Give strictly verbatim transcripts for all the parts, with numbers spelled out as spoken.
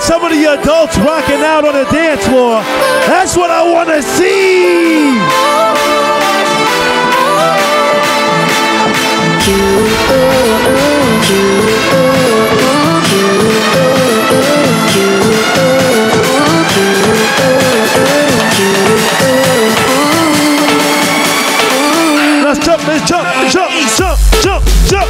some of the adults rocking out on the dance floor. That's what I want to see. Let's jump, let's jump, jump, jump, jump, jump.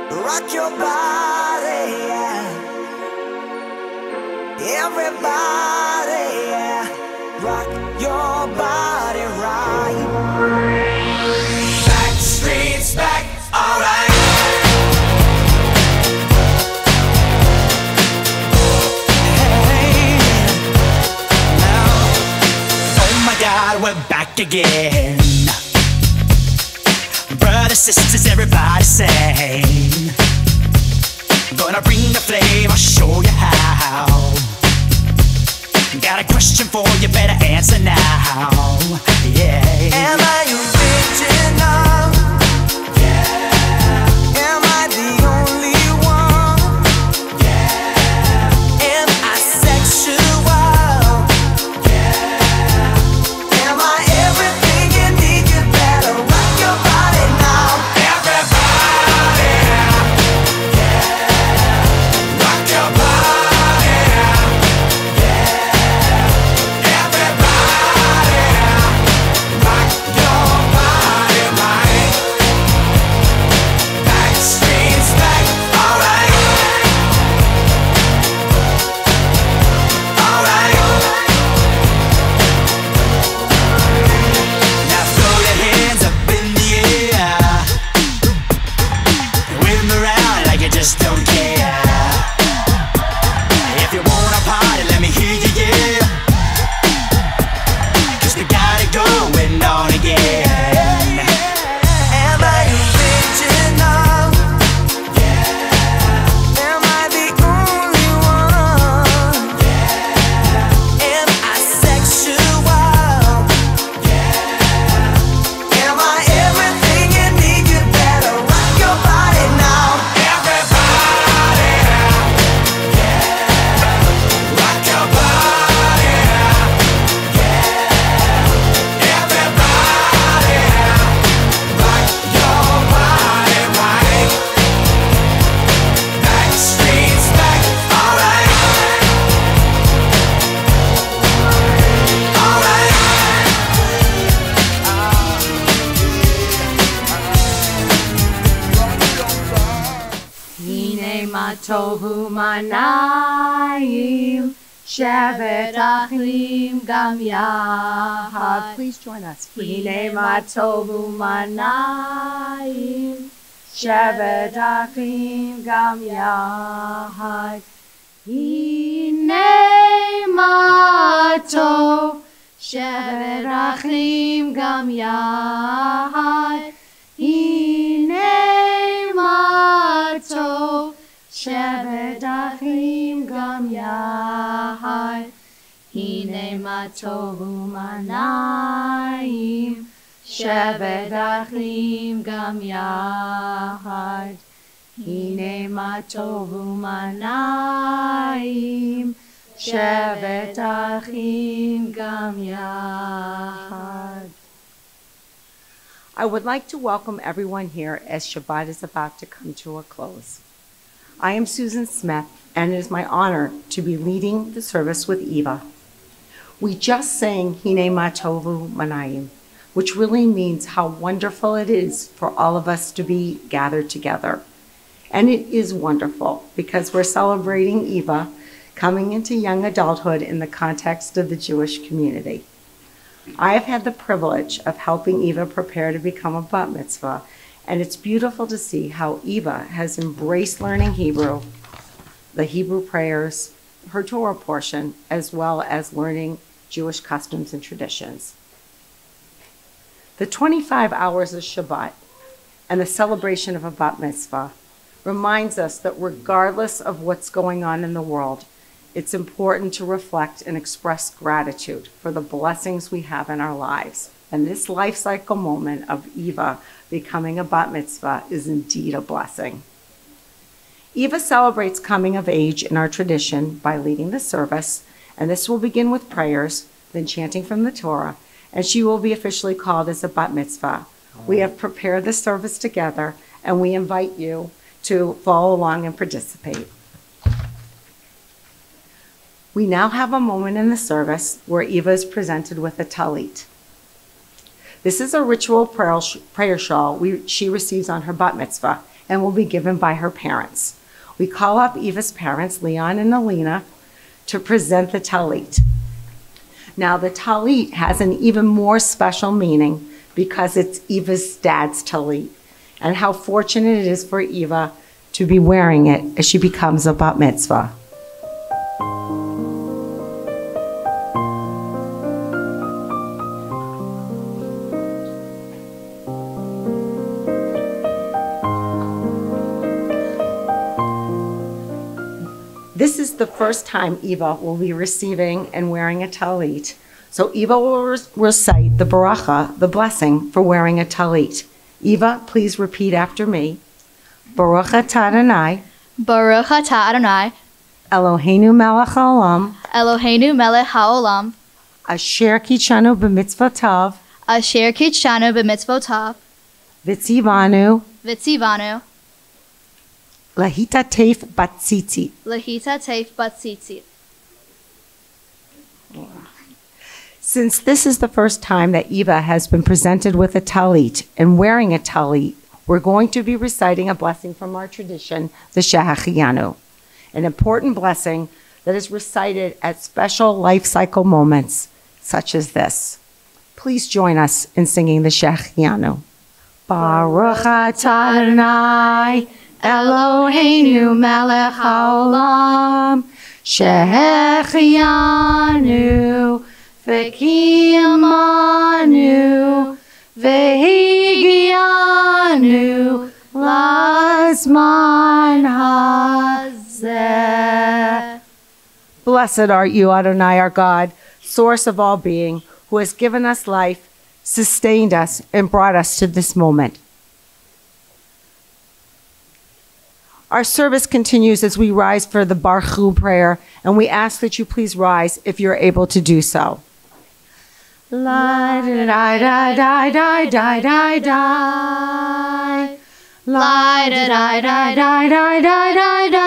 rock your body, yeah. Everybody, yeah. Rock your body right. Back streets back, alright. Hey, now, oh my God, we're back again. Brothers, sisters, everybody sing. Gonna bring the flame, I'll show you how. Got a question for you, better answer now. Yeah. Am I original? Yeah. Am I the only one? Yeah. Am I sexual? Yeah. Am I everything you need? You better rock your body now. Everybody, yeah. Rock your body, yeah. Everybody, rock your body right. Back streets back, alright. Alright. Now throw your hands up in the air. Wave them around like you just don't care. If you wanna party, let me hear you, yeah. Cause we got it going on again. Am I original? Yeah. Am I the only one? Yeah. Am I sexual? Yeah. Am I everything you need? You better rock your body now. Everybody, yeah. Rock your body, yeah. Everybody, rock your body right. Back streets back, alright. Alright. Hine ma tohu manayim, shevet achlim gam yahad. Please join us. Hine ma tohu manayim, shevet achlim gam yahad. Hine ma tohu, shevet achlim gam yahad. Hine ma tohu, shevet achlim gam yahad. Hine ma tohu manayim, shevet achlim gam yahad. Hine ma tohu manayim, shevet achlim gam yahad. I would like to welcome everyone here as Shabbat is about to come to a close. I am Susan Smith, and it is my honor to be leading the service with Eva. We just sang Hine ma tohu manayim, which really means how wonderful it is for all of us to be gathered together. And it is wonderful because we're celebrating Eva coming into young adulthood in the context of the Jewish community. I have had the privilege of helping Eva prepare to become a bat mitzvah, and it's beautiful to see how Eva has embraced learning Hebrew, the Hebrew prayers, her Torah portion, as well as learning Jewish customs and traditions. The twenty-five hours of Shabbat and the celebration of a bat mitzvah reminds us that regardless of what's going on in the world, it's important to reflect and express gratitude for the blessings we have in our lives. And this life cycle moment of Eva becoming a bat mitzvah is indeed a blessing. Eva celebrates coming of age in our tradition by leading the service, and this will begin with prayers, then chanting from the Torah, and she will be officially called as a bat mitzvah. We have prepared the service together, and we invite you to follow along and participate. We now have a moment in the service where Eva is presented with a talit. This is a ritual prayer, prayer shawl we, she receives on her bat mitzvah, and will be given by her parents. We call up Eva's parents, Leon and Alina, to present the talit. Now, the talit has an even more special meaning because it's Eva's dad's talit, and how fortunate it is for Eva to be wearing it as she becomes a bat mitzvah. This is the first time Eva will be receiving and wearing a talit. So Eva will re- recite the baracha, the blessing for wearing a talit. Eva, please repeat after me. Baruch atah Adonai, Baruch atah Adonai, Eloheinu melech haolam, Eloheinu melech haolam, asher kitshanu b'mitzvotav, asher kitshanu b'mitzvotav, v'tzivanu v'tzivanu, lahitatef batzitzit. lahita teif batzitzit. Since this is the first time that Eva has been presented with a talit and wearing a talit, we're going to be reciting a blessing from our tradition, the Shehecheyanu, an important blessing that is recited at special life cycle moments such as this. Please join us in singing the Shehecheyanu. Baruch atah Adonai, Eloheinu melech haolam, Shehecheyanu, v'kiyamanu, v'higianu, lazman hazeh. Blessed art you, Adonai, our God, source of all being, who has given us life, sustained us, and brought us to this moment. Our service continues as we rise for the Barchu prayer, and we ask that you please rise if you're able to do so. La da da da da da da da da. La da da da da da da da da.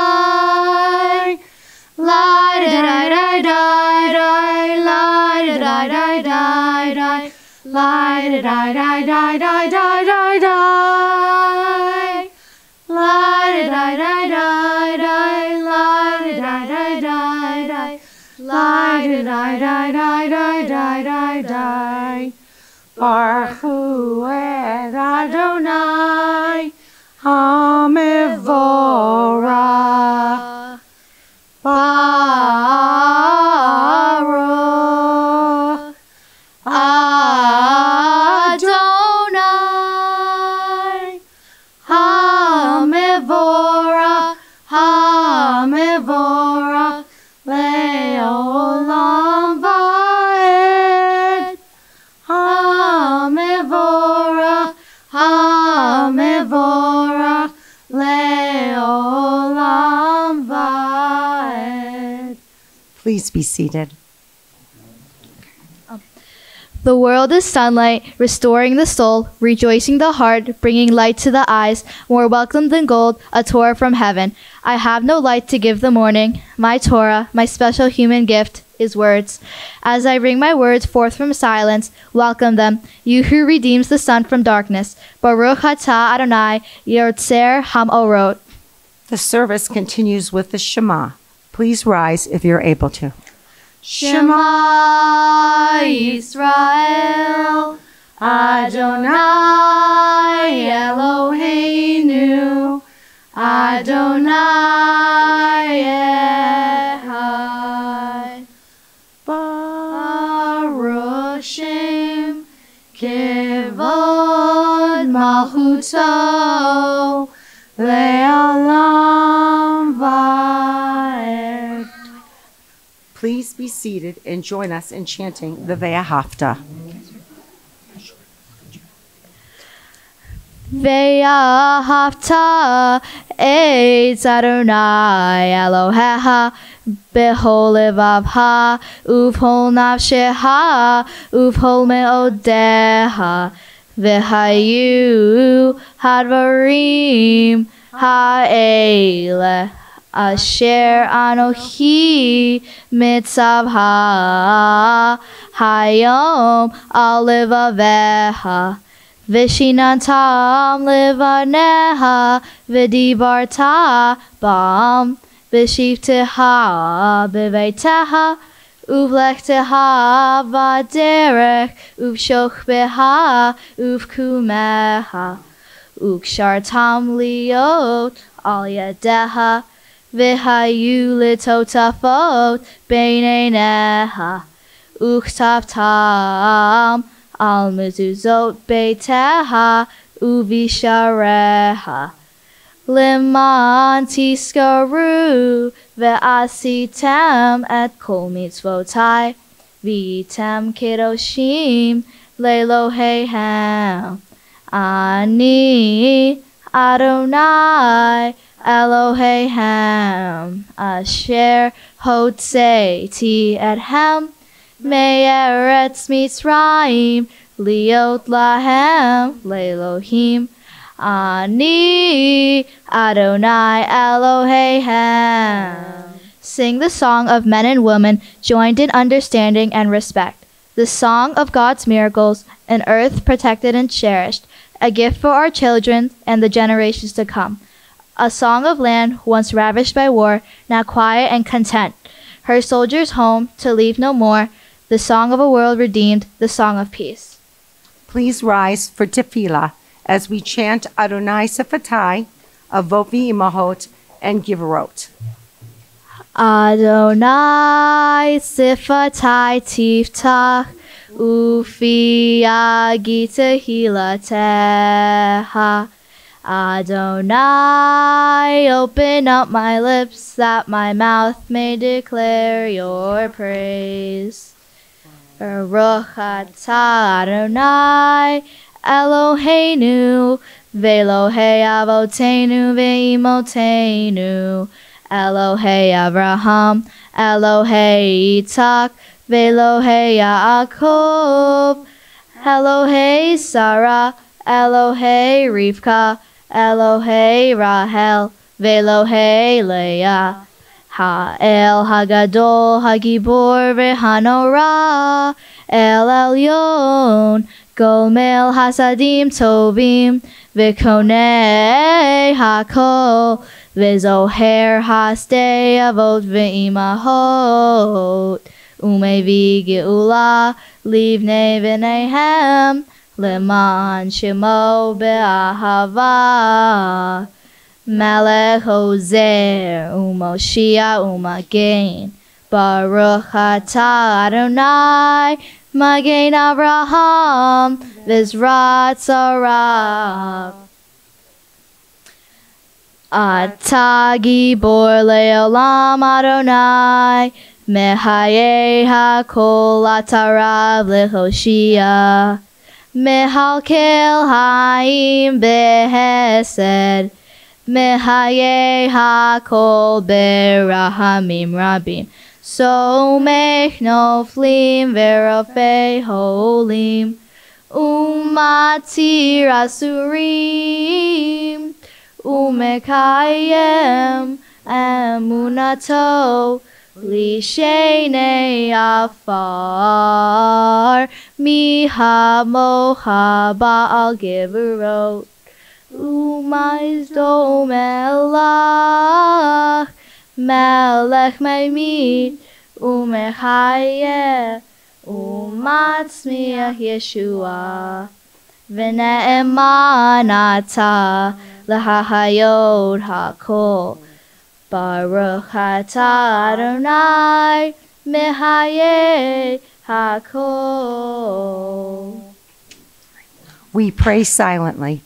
La da da da da da. La da da da da da. La da da da da da da da da. La da da da da da. La da da da da da. La da da da da da da da da. Baruchu et Adonai Hamevorach. Baruch Adonai Hamevorach, Hamevorach le'olam va'ed. Hamevorach, Hamevorach le'olam va'ed. Please be seated. The world is sunlight, restoring the soul, rejoicing the heart, bringing light to the eyes, more welcome than gold, a Torah from heaven. I have no light to give the morning. My Torah, my special human gift, is words. As I bring my words forth from silence, welcome them, you who redeems the sun from darkness. Baruch atah Adonai, Yotzer Hamorot. The service continues with the Shema. Please rise if you're able to. Shema Yisrael, Adonai Eloheinu, Adonai Echad. Baruch Shem Kevod Malchuto Le'olam Va'ed. Please be seated and join us in chanting the Ve'ahavta. Ve'ahavta et Adonai Elohecha b'chol levavcha uv'chol nafshecha uv'chol me'odecha v'hayu hadvarim ha'eleh asher anochi mitzavha hayom al levavecha Vishinantam livaneha vidibarta bam Bishifteha biveteha uvlechteha vaderech uvshochbeha uvkumeha ukshartam liot al yadeha vihayu litotafot beineneha uktavtam al mezuzot beiteha uvishareha Liman tiskaru ve'asitem et kol mitzvotai vitem kedoshim lelohehem Ani Adonai Elohehem asher hotzeiti ethem me'eretz Mitzrayim liot lahem lelohim Ani Adonai Elohehem. Sing the song of men and women joined in understanding and respect. The song of God's miracles, an earth protected and cherished, a gift for our children and the generations to come. A song of land once ravished by war, now quiet and content. Her soldiers home to leave no more. The song of a world redeemed, the song of peace. Please rise for tefillah as we chant Adonai Sifatai, Avot V'Imahot, and Giverot. Adonai Sifatai Tiftach Ufi Agita Hilateha Adonai, open up my lips that my mouth may declare your praise. Baruch atah Adonai Eloheinu Ve'Elohei Avotenu Ve'imotenu Elohei Avraham Elohei Yitzhak Ve'Elohei Yaakov Elohei Sarah Elohei Rivka Elohei Rahel Ve'Elohei Leah Ha'el Hagadol Hagibor Ve'Hanora El Elyon Gomel Hasadim Tovim V'Konei Hakol V'Zoher Hasdei Avot V'Imahot Umevi Geula Livnei V'Nehem Leman Shemo Be'ahava Melech Ozer Umoshia Umagen Baruch atah Adonai Magen Avraham Vizrat Sarah Atah Gibor Le'olam Adonai Mehaye HaKol Atarav Lehoshia Mehalkel Haim Behesed Mehaye HaKol Berahamim Rabim So make noflim verafei holim umatir asurim umekayem emunato lishenei afar mihamocha ba'al geverot umaizdo melach Melech Meimid Umechayeh Umatzmiach Yeshua V'ne'eman atah L'hahayot hakol Baruch atah Adonai Mehayeh hakol. We pray silently.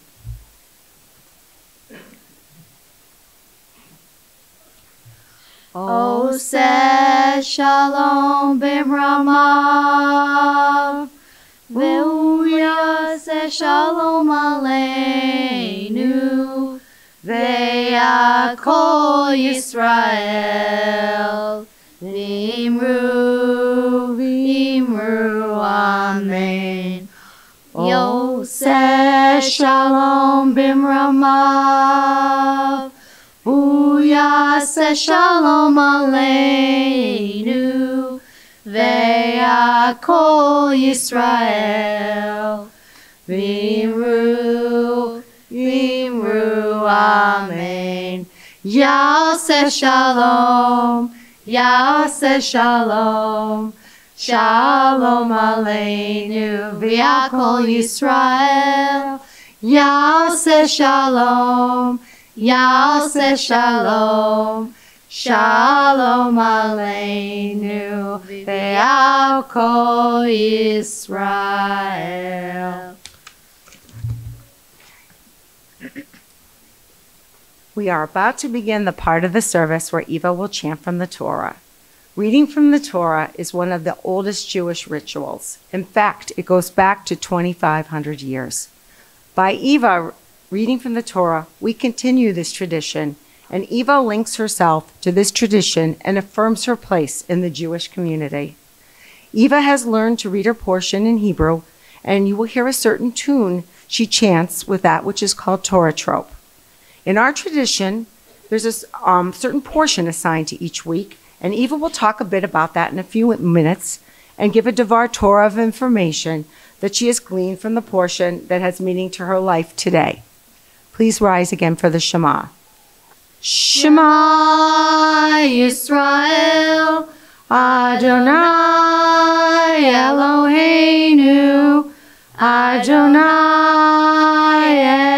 Oseh shalom b'mramav, ve'u yaseh shalom aleinu, ve'yakol Yisrael, v'imru, v'imru, amen. Yoseh shalom b'mramav, Uyaseh shalom aleinu, ve'yakol Yisrael, Vimru, Vimru, Amen. Yaseh Shalom, Yaseh Shalom, Shalom Aleinu, V'yakol Yisrael. Yaseh Shalom, Yaseh Shalom, Shalom Aleinu, V'yakol Yisrael. We are about to begin the part of the service where Eva will chant from the Torah. Reading from the Torah is one of the oldest Jewish rituals. In fact, it goes back to twenty-five hundred years. By Eva reading from the Torah, we continue this tradition, and Eva links herself to this tradition and affirms her place in the Jewish community. Eva has learned to read her portion in Hebrew, and you will hear a certain tune she chants with that which is called Torah trope. In our tradition, there's a um, certain portion assigned to each week, and Eva will talk a bit about that in a few minutes and give a Devar Torah of information that she has gleaned from the portion that has meaning to her life today. Please rise again for the Shema. Shema Yisrael, Adonai Eloheinu, Adonai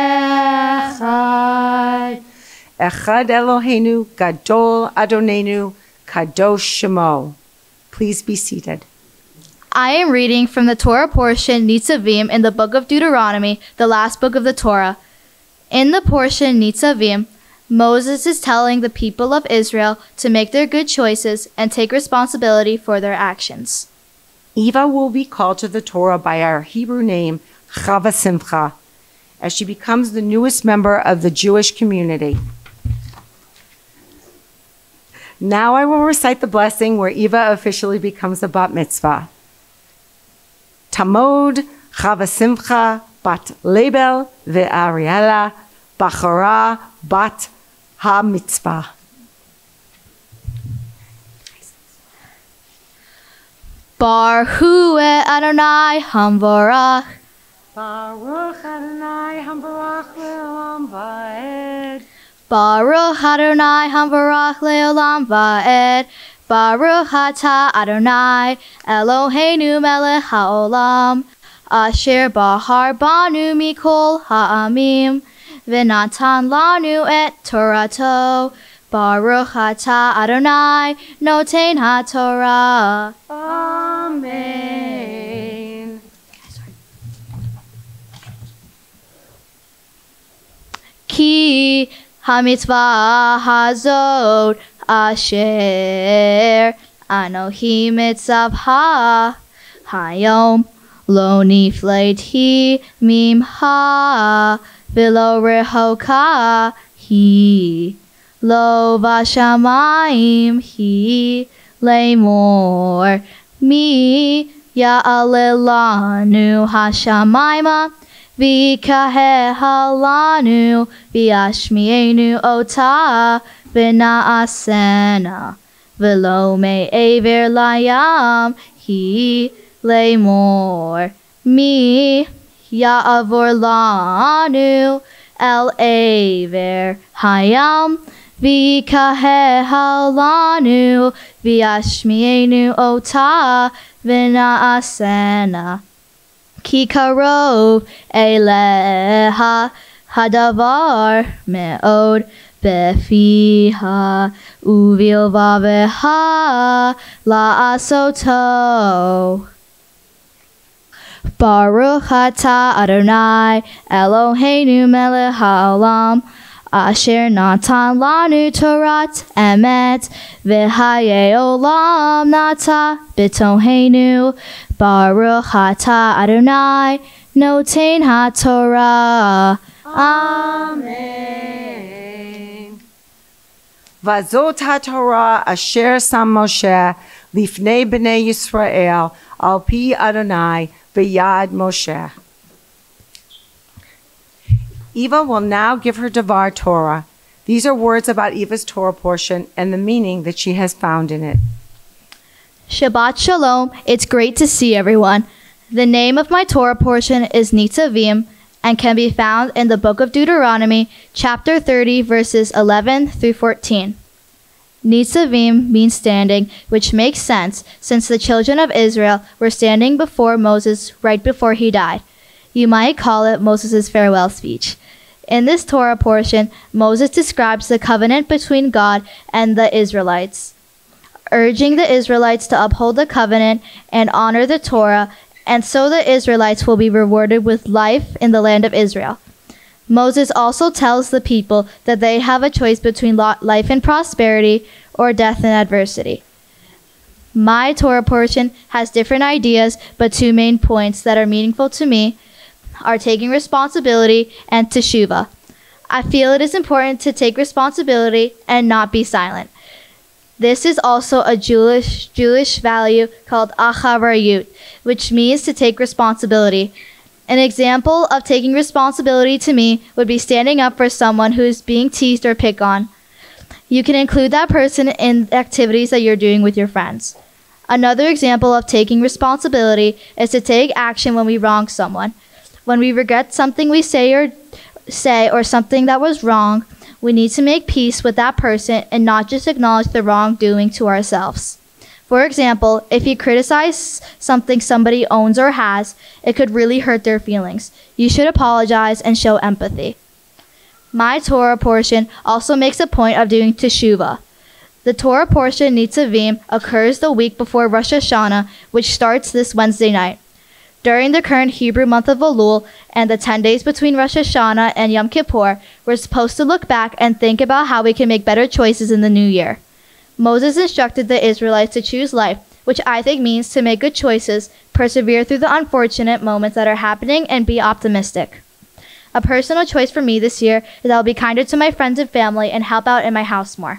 Echad. Echad Eloheinu, Gadol Adonenu, Kadosh Shemo. Please be seated. I am reading from the Torah portion Nitzavim in the book of Deuteronomy, the last book of the Torah. In the portion Nitzavim, Moses is telling the people of Israel to make their good choices and take responsibility for their actions. Eva will be called to the Torah by our Hebrew name, Chava Simcha, as she becomes the newest member of the Jewish community. Now I will recite the blessing where Eva officially becomes a bat mitzvah. Tamod Chava Simcha bat Lebel ve'Ariela Bachara bat ha-mitzvah. Baruch Adonai Hamvarach. Baruch Adonai Hamvarach le'olam va'ed. Baruch Adonai Hamvarach le'olam va'ed. Baruch Atah Adonai Eloheinu melech haolam. Asher bahar banu mikol ha'amim. V'natan lanu et Torato. Baruch Atah Adonai noten haTorah. Amen. Ki hamitzvah hazot asher anohi mitzavha hayom lo nifleti mimha v'lo rehoka hi lo vashamayim hi lemor mi ya'alelanu hashamayma v'ikahehalanu v'yashmienu ota v'na'asena v'lo me'ever layam hi lemor mi ya'avor lanu el aver hayam v'ikahehalanu v'yashmienu ota v'na'asena ki karov eleha hadavar me'od befiha uvilvaveha la'asoto. Baruch atah Adonai Eloheinu melech haolam asher natan lanu Torat emet v'haye olam nata b'tohenu. Baruch atah Adonai noten haTorah. Amen. Vazot haTorah asher sam Moshe lifnei b'nei Yisrael al pi Adonai v'yad Moshe. Eva will now give her Devar Torah. These are words about Eva's Torah portion and the meaning that she has found in it. Shabbat Shalom. It's great to see everyone. The name of my Torah portion is Nitzavim and can be found in the book of Deuteronomy, chapter thirty, verses eleven through fourteen. Nitzavim means standing, which makes sense since the children of Israel were standing before Moses right before he died. You might call it Moses' farewell speech. In this Torah portion, Moses describes the covenant between God and the Israelites, urging the Israelites to uphold the covenant and honor the Torah, and so the Israelites will be rewarded with life in the land of Israel. Moses also tells the people that they have a choice between life and prosperity or death and adversity. My Torah portion has different ideas, but two main points that are meaningful to me are taking responsibility and teshuvah. I feel it is important to take responsibility and not be silent. This is also a Jewish Jewish value called acharayut, which means to take responsibility. An example of taking responsibility to me would be standing up for someone who is being teased or picked on. You can include that person in activities that you're doing with your friends. Another example of taking responsibility is to take action when we wrong someone. When we regret something we say or say or something that was wrong, we need to make peace with that person and not just acknowledge the wrongdoing to ourselves. For example, if you criticize something somebody owns or has, it could really hurt their feelings. You should apologize and show empathy. My Torah portion also makes a point of doing teshuvah. The Torah portion Nitzavim occurs the week before Rosh Hashanah, which starts this Wednesday night. During the current Hebrew month of Elul and the ten days between Rosh Hashanah and Yom Kippur, we're supposed to look back and think about how we can make better choices in the new year. Moses instructed the Israelites to choose life, which I think means to make good choices, persevere through the unfortunate moments that are happening, and be optimistic. A personal choice for me this year is that I'll be kinder to my friends and family and help out in my house more.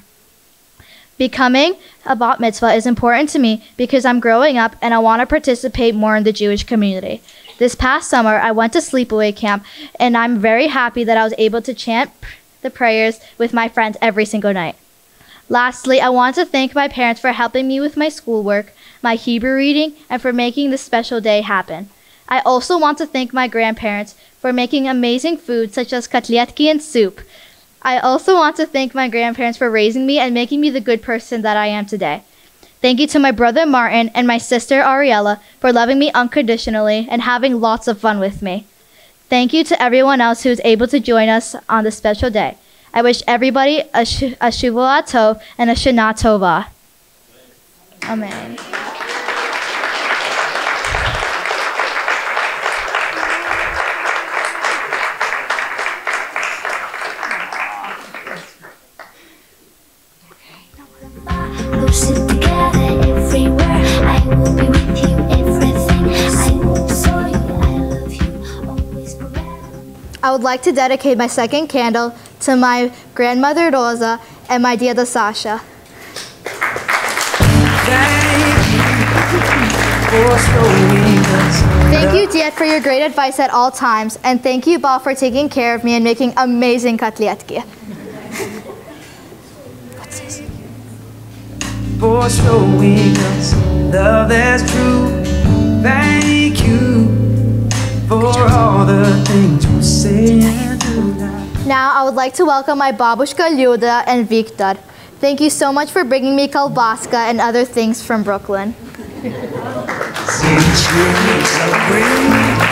Becoming a bat mitzvah is important to me because I'm growing up and I want to participate more in the Jewish community. This past summer, I went to sleepaway camp, and I'm very happy that I was able to chant the prayers with my friends every single night. Lastly, I want to thank my parents for helping me with my schoolwork, my Hebrew reading, and for making this special day happen. I also want to thank my grandparents for making amazing food such as kotletki and soup. I also want to thank my grandparents for raising me and making me the good person that I am today. Thank you to my brother Martin and my sister Ariella for loving me unconditionally and having lots of fun with me. Thank you to everyone else who is able to join us on this special day. I wish everybody a, sh- a Shavua Tov and a Shana Tova. Amen. We'll sit together everywhere. I will be with you, everything. I will show you I love you, always forever. I would like to dedicate my second candle to my grandmother Rosa and my dear Sasha. Thank you, Diet, for your great advice at all times, and thank you, Ba, for taking care of me and making amazing kotletki. What's this? For showing us love that's true. Thank you for all the things you say and do now. Now, I would like to welcome my babushka Lyuda and Victor. Thank you so much for bringing me kalbaska and other things from Brooklyn. Since you celebrate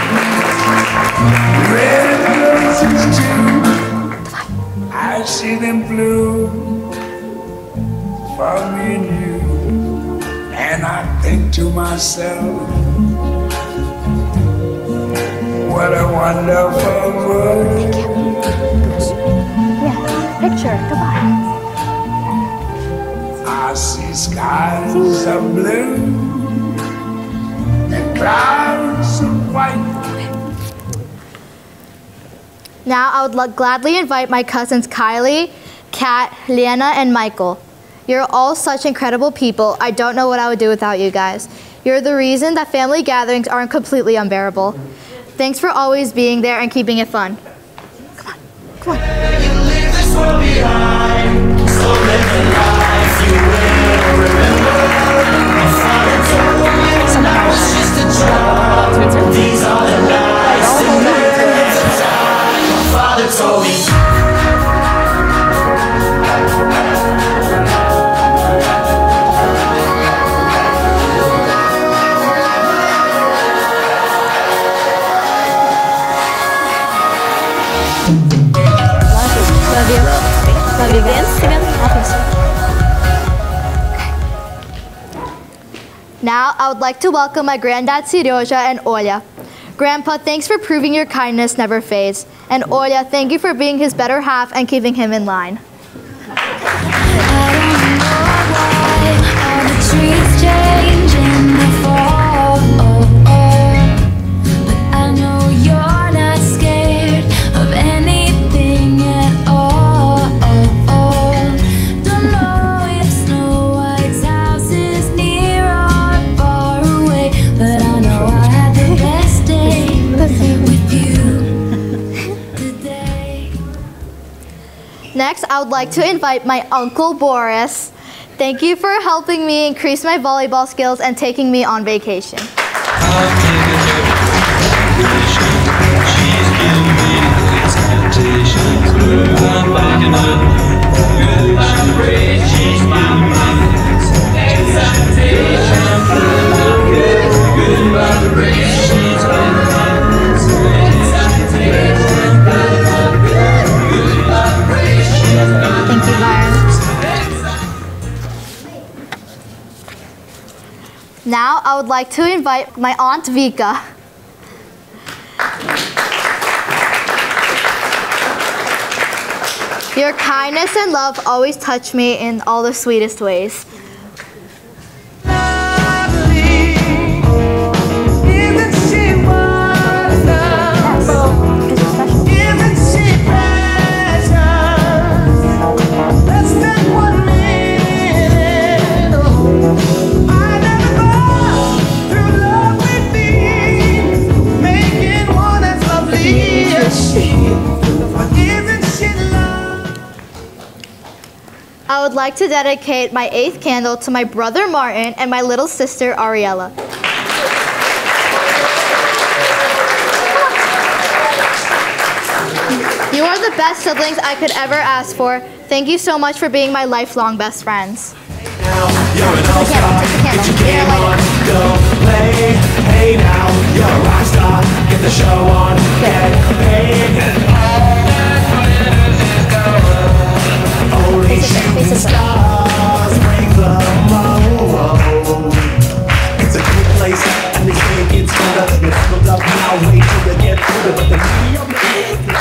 red roses too, I see them blue for me and you, and I think to myself, what a wonderful world. Yeah, picture, goodbye. I see skies of blue and clouds of white. Now I would lo- gladly invite my cousins Kylie, Kat, Liana, and Michael. You're all such incredible people. I don't know what I would do without you guys. You're the reason that family gatherings aren't completely unbearable. Thanks for always being there and keeping it fun. Come on, come on. You leave this world behind, so live the life you will remember. My father told me when I was just a child. Now, I would like to welcome my granddad Sirioja and Olya. Grandpa, thanks for proving your kindness never fades. And Olya, thank you for being his better half and keeping him in line. All the trees change in the fall, but I know you're not scared of anything at all. Don't know if Snow White's house is near or far away, but I know I had the best day with you today. Next, I would like to invite my Uncle Boris. Thank you for helping me increase my volleyball skills and taking me on vacation. Thank you, Byron. Now, I would like to invite my Aunt Vika. Your kindness and love always touch me in all the sweetest ways. I would like to dedicate my eighth candle to my brother Martin and my little sister Ariella. You are the best siblings I could ever ask for. Thank you so much for being my lifelong best friends. Now you're an all-star, get your game on, go play. Hey now, you're a rock star, get the show on, get paid. Only shooting stars break the mold. It's a good place, and they say it's better. You're leveled up now, wait till you get through it, but the medium.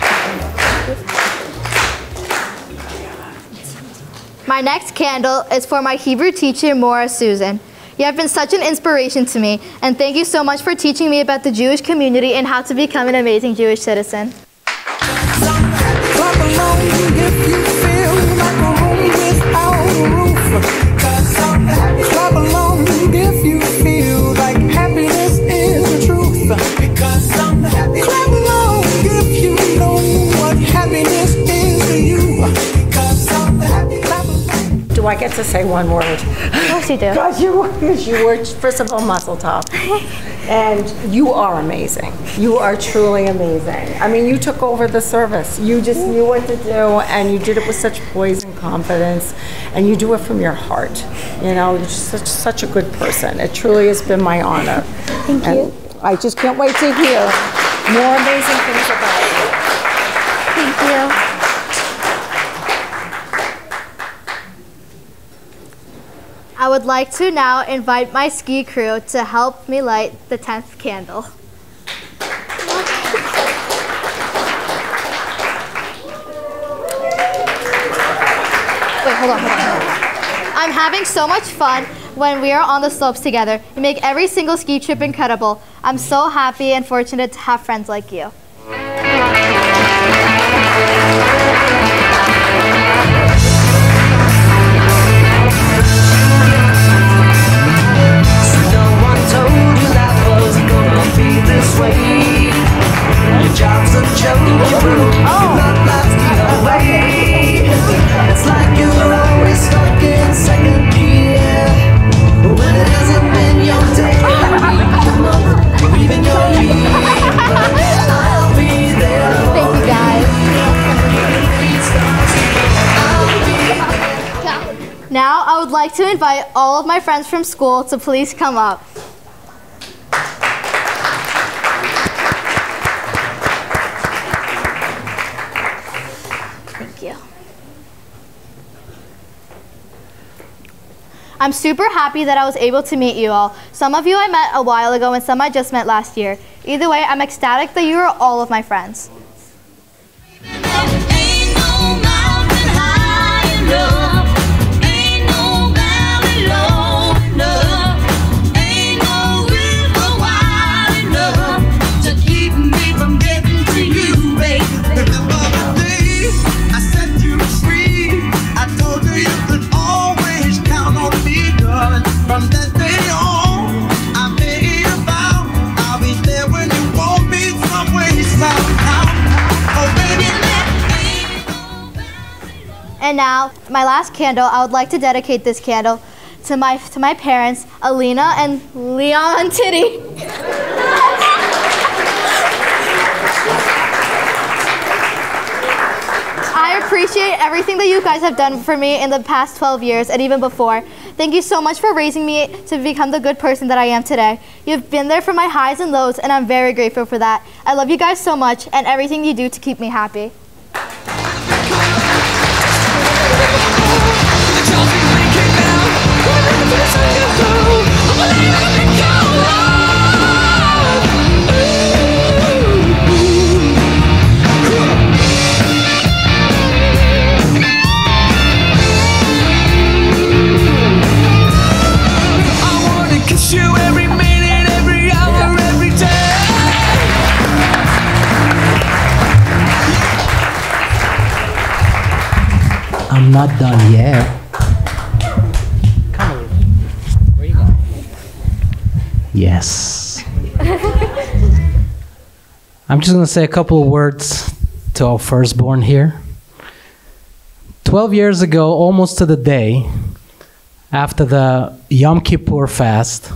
My next candle is for my Hebrew teacher, Maura Susan. You have been such an inspiration to me, and thank you so much for teaching me about the Jewish community and how to become an amazing Jewish citizen. Clap along if you feel like a home without a roof. Clap along if you feel like happiness is the truth. Clap along if you know what happiness is to you. Do I get to say one word? Of course you do. Because you, because you were, first of all, Mazel Tov. And you are amazing. You are truly amazing. I mean, you took over the service. You just knew what to do, and you did it with such poise and confidence, and you do it from your heart. You know, you're just such, such a good person. It truly has been my honor. Thank and you. I just can't wait to hear more amazing things about you. Thank you. I would like to now invite my ski crew to help me light the tenth candle. Wait, hold on, hold on, hold on. I'm having so much fun when we are on the slopes together. You make every single ski trip incredible. I'm so happy and fortunate to have friends like you. This way, your job's a joke, you broke, you're not lasting away. It's like you're always stuck in second gear. When it hasn't been your day, your month, or even your year. I'll be there. Thank you, guys. Now I would like to invite all of my friends from school to please come up. I'm super happy that I was able to meet you all. Some of you I met a while ago and some I just met last year. Either way, I'm ecstatic that you are all of my friends. Ain't no mountain high enough, ain't no valley low enough, ain't no river wide enough to keep me from getting to you, baby. Remember the day I set you free? I told you you could always count on me, darling. From that day on, I made a vow I'll be there when you want me somewhere somehow. Oh, baby, And now, my last candle, I would like to dedicate this candle to my to my parents, Alina and Leon Titty. I appreciate everything that you guys have done for me in the past twelve years and even before. Thank you so much for raising me to become the good person that I am today. You've been there for my highs and lows, and I'm very grateful for that. I love you guys so much and everything you do to keep me happy. I'm not done yet. Come on. Where you going? Yes. I'm just going to say a couple of words to our firstborn here. Twelve years ago, almost to the day, after the Yom Kippur fast,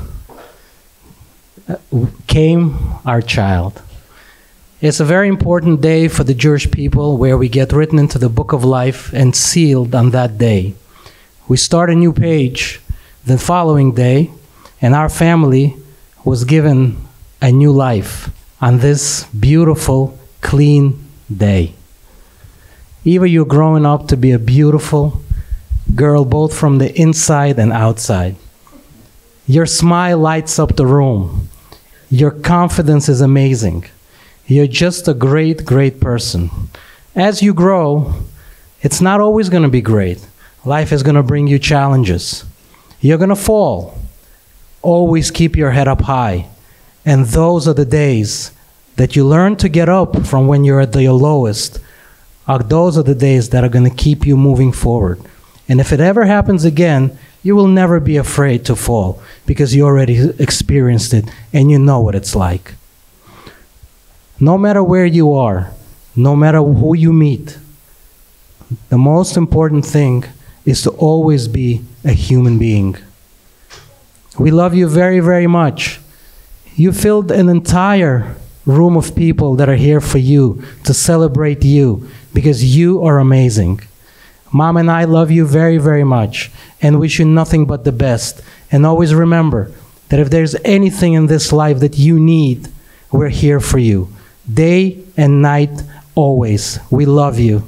came our child. It's a very important day for the Jewish people where we get written into the book of life and sealed on that day. We start a new page the following day, and our family was given a new life on this beautiful, clean day. Eva, you're growing up to be a beautiful girl, both from the inside and outside. Your smile lights up the room. Your confidence is amazing. You're just a great, great person. As you grow, it's not always going to be great. Life is going to bring you challenges. You're going to fall. Always keep your head up high. And those are the days that you learn to get up from when you're at your lowest. Uh, those are the days that are going to keep you moving forward. And if it ever happens again, you will never be afraid to fall because you already experienced it and you know what it's like. No matter where you are, no matter who you meet, the most important thing is to always be a human being. We love you very, very much. You filled an entire room of people that are here for you, to celebrate you, because you are amazing. Mom and I love you very, very much and wish you nothing but the best. And always remember that if there's anything in this life that you need, we're here for you. Day and night, always. We love you.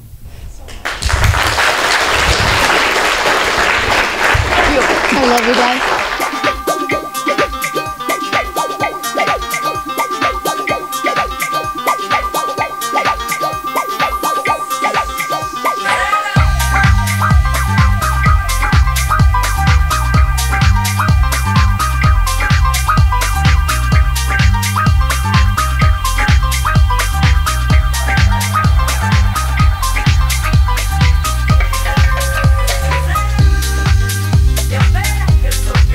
I love you guys. It's so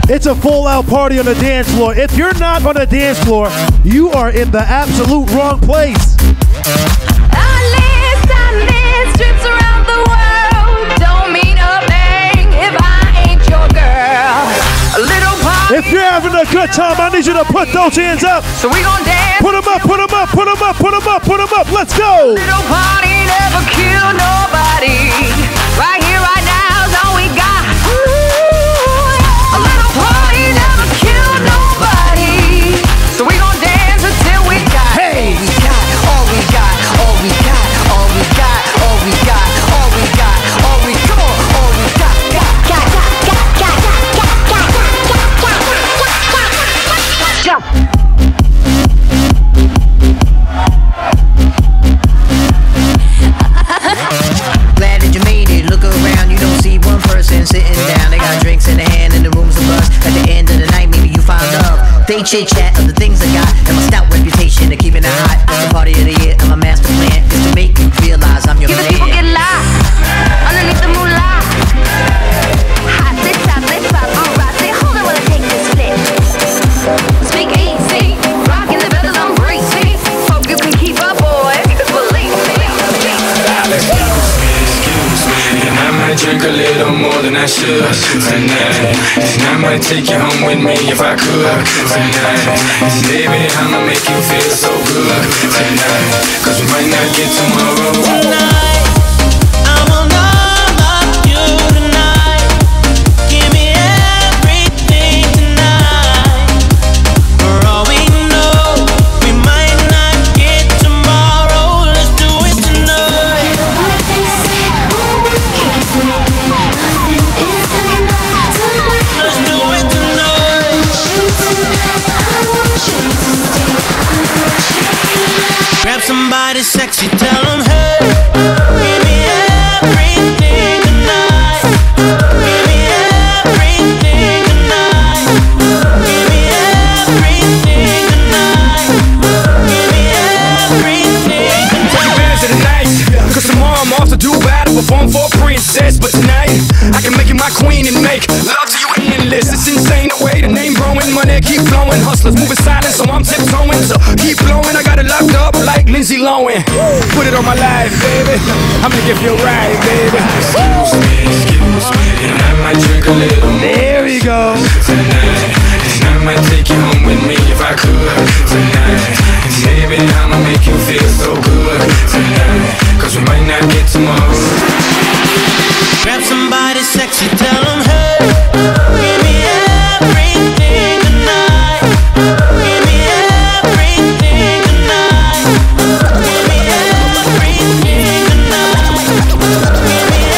It's a full-out party on the dance floor. If you're not on the dance floor, you are in the absolute wrong place. Trips around the world don't mean a thing if I ain't your girl. A little party. If you're having a good time, I need you to put those hands up. So we gon' dance. Put them up, put them up, put them up, put them up, put them up. Let's go. Little party never kill nobody. Right here, right now is all we got. Ooh, a little party never kill nobody. So we gon' dance until we got. Hey, all we got, all we got, all we got, all we got, all we got, all we got, all we come on, all we got, got, got, got, got, got, got, got, got, jump. Glad that you made it. Look around, you don't see one person sitting down. They got drinks in their hand and the room's a buzz. At the end of the night, maybe you find love. They chit chat of the things I got and my stout reputation of keeping it hot. It's the party of the year and my master plan is to make you realize I'm your Give man. the people get lost underneath the moolah. Hot, they stop, they pop, alright. Say, hold on while I take this flip. Speak easy, rockin' the better than breezy. Hope you can keep up, boys. Believe me. Excuse me, and I might drink a little more than I should tonight. And I might take you home with me if I could tonight. And baby, I'ma make you feel so good tonight. Cause we might not get tomorrow. Tonight, I'ma love you tonight. Give me everything tonight. For all we know, we might not get tomorrow. Let's do it tonight. Let's do it tonight. Grab somebody sexy, tell them, hey, give me everything tonight. Give me everything tonight. Give me everything tonight. Give me everything Take advantage of the night, cause tomorrow I'm off to do battle, perform for a princess. But tonight, I can make you my queen and make love to you endless. It's insane the way the name growing, money keep flowing. Hustlers moving silent, so I'm tiptoeing. So keep blowing, I got it locked up like Lindsay Lohan. Put it on my life, baby, I'ma give you a ride, baby. Excuse me, excuse me, and I might drink a little more. there we go. Tonight, and I might take you home with me if I could tonight. And baby, I'ma make you feel so good tonight. Cause we might not get tomorrow. Grab somebody sexy, tell them, hey, give me everything tonight. Give me everything tonight. Give me everything tonight. Give me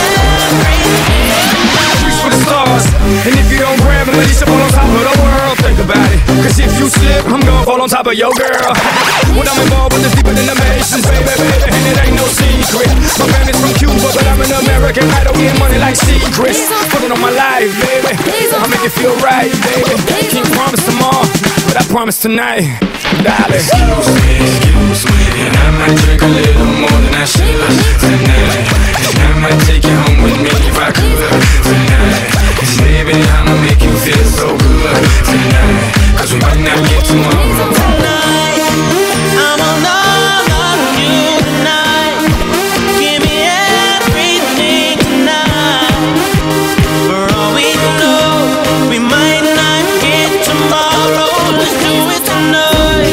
everything. Reach for the stars, and if you don't grab them, at least I'm on top of the world. Think about it, cause if you slip, I'm gonna fall on top of your girl. When I'm involved with this deeper than the Masons, baby, baby, and it ain't no secret. My family's from Cuba, but I'm an American. I don't get money like secrets. Put it on my life, baby, I'll make it feel right, baby. Can't promise tomorrow, but I promise tonight, darling. Excuse me, excuse me, and I might drink a little more than I should tonight. And I might take you home with me if I could tonight. And baby, I'ma make you feel so good tonight. Cause we might not get tomorrow. Tonight, I'ma love you tonight. Give me everything tonight. For all we know, we might not get tomorrow. Let's do it tonight.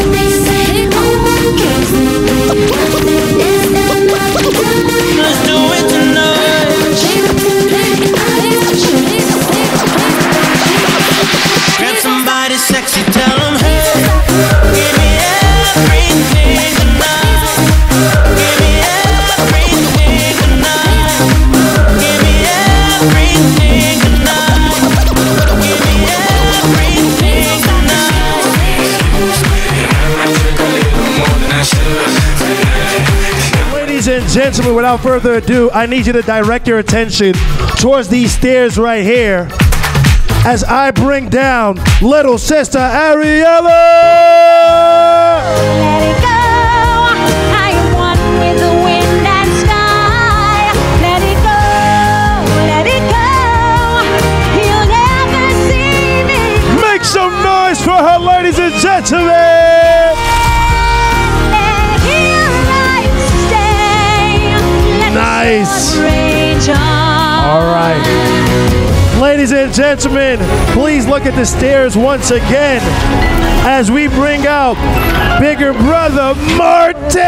Let's do it tonight. Grab somebody sexy, tell them, hey, give me everything tonight. Give me everything tonight. Give me everything tonight. Give me everything tonight. Ladies and gentlemen, without further ado, I need you to direct your attention towards these stairs right here as I bring down little sister Ariella. Let it go. I am one with the wind and sky. Let it go. Let it go. You'll never see and gentlemen. Nice. All right. Ladies and gentlemen, please look at the stairs once again as we bring out bigger brother Martin.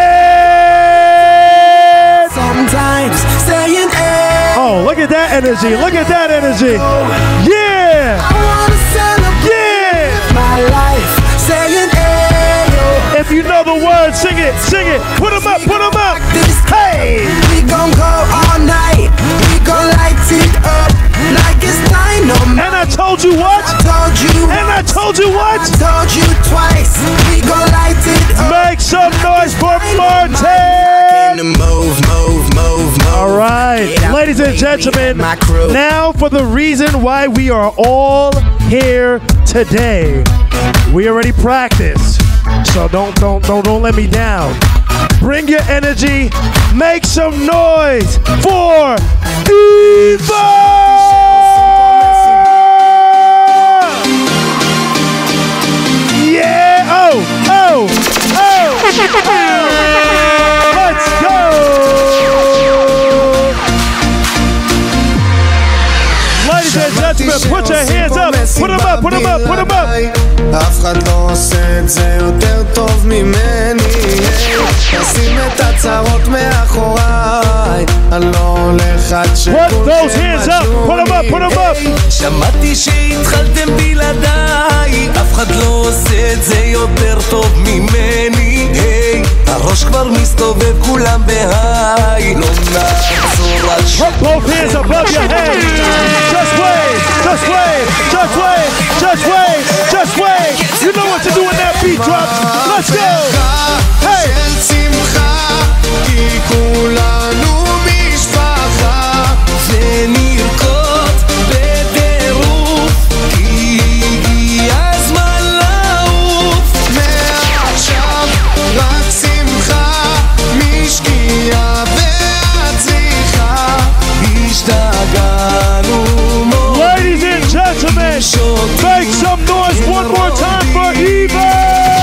Sometimes saying hey. Oh, look at that energy. Look at that energy. Yeah. I wanna celebrate Yeah. my life. Saying hey. If you know the words, sing it. Sing it. Put them up. Put them up. Hey. We gon' go all night. We gon' light it up like it's dynamite. And I told you what? I told you. And I told you what? I told you twice. We gon' light it up. Make some noise for Martin. Move, move, move, move. All right, ladies and gentlemen, now for the reason why we are all here today. We already practiced, so don't don't don't don't let me down. Bring your energy, make some noise for Eva! Yeah! Oh! Oh! Oh! Let's go! Ladies and gentlemen, put your hands up! Put them up! Put them up! Put them up! אף אחד לא עושה את זה יותר טוב ממני. שים את הצרות מאחוריי, אני לא הולך עד שכולכם משהו. שמעתי שהתחלתם בלעדיי, אף אחד לא עושה את זה יותר טוב ממני. הראש כבר מסתובב כולם בהיי, לא נעצור עד ש... Put both hands above your head. Just wave, just wave, just wave, just wave, just wave. You know what to do when that beat drops. Let's go. Hey. של שמחה, כי כולנו משפחה. ונרקוד בטירוף, כי הגיע הזמן לעוף. מעכשיו רק שמחה, משקיעה ועד צריכה. השתגענו מאוד. Ladies and gentlemen, make some noise one more time for Eva!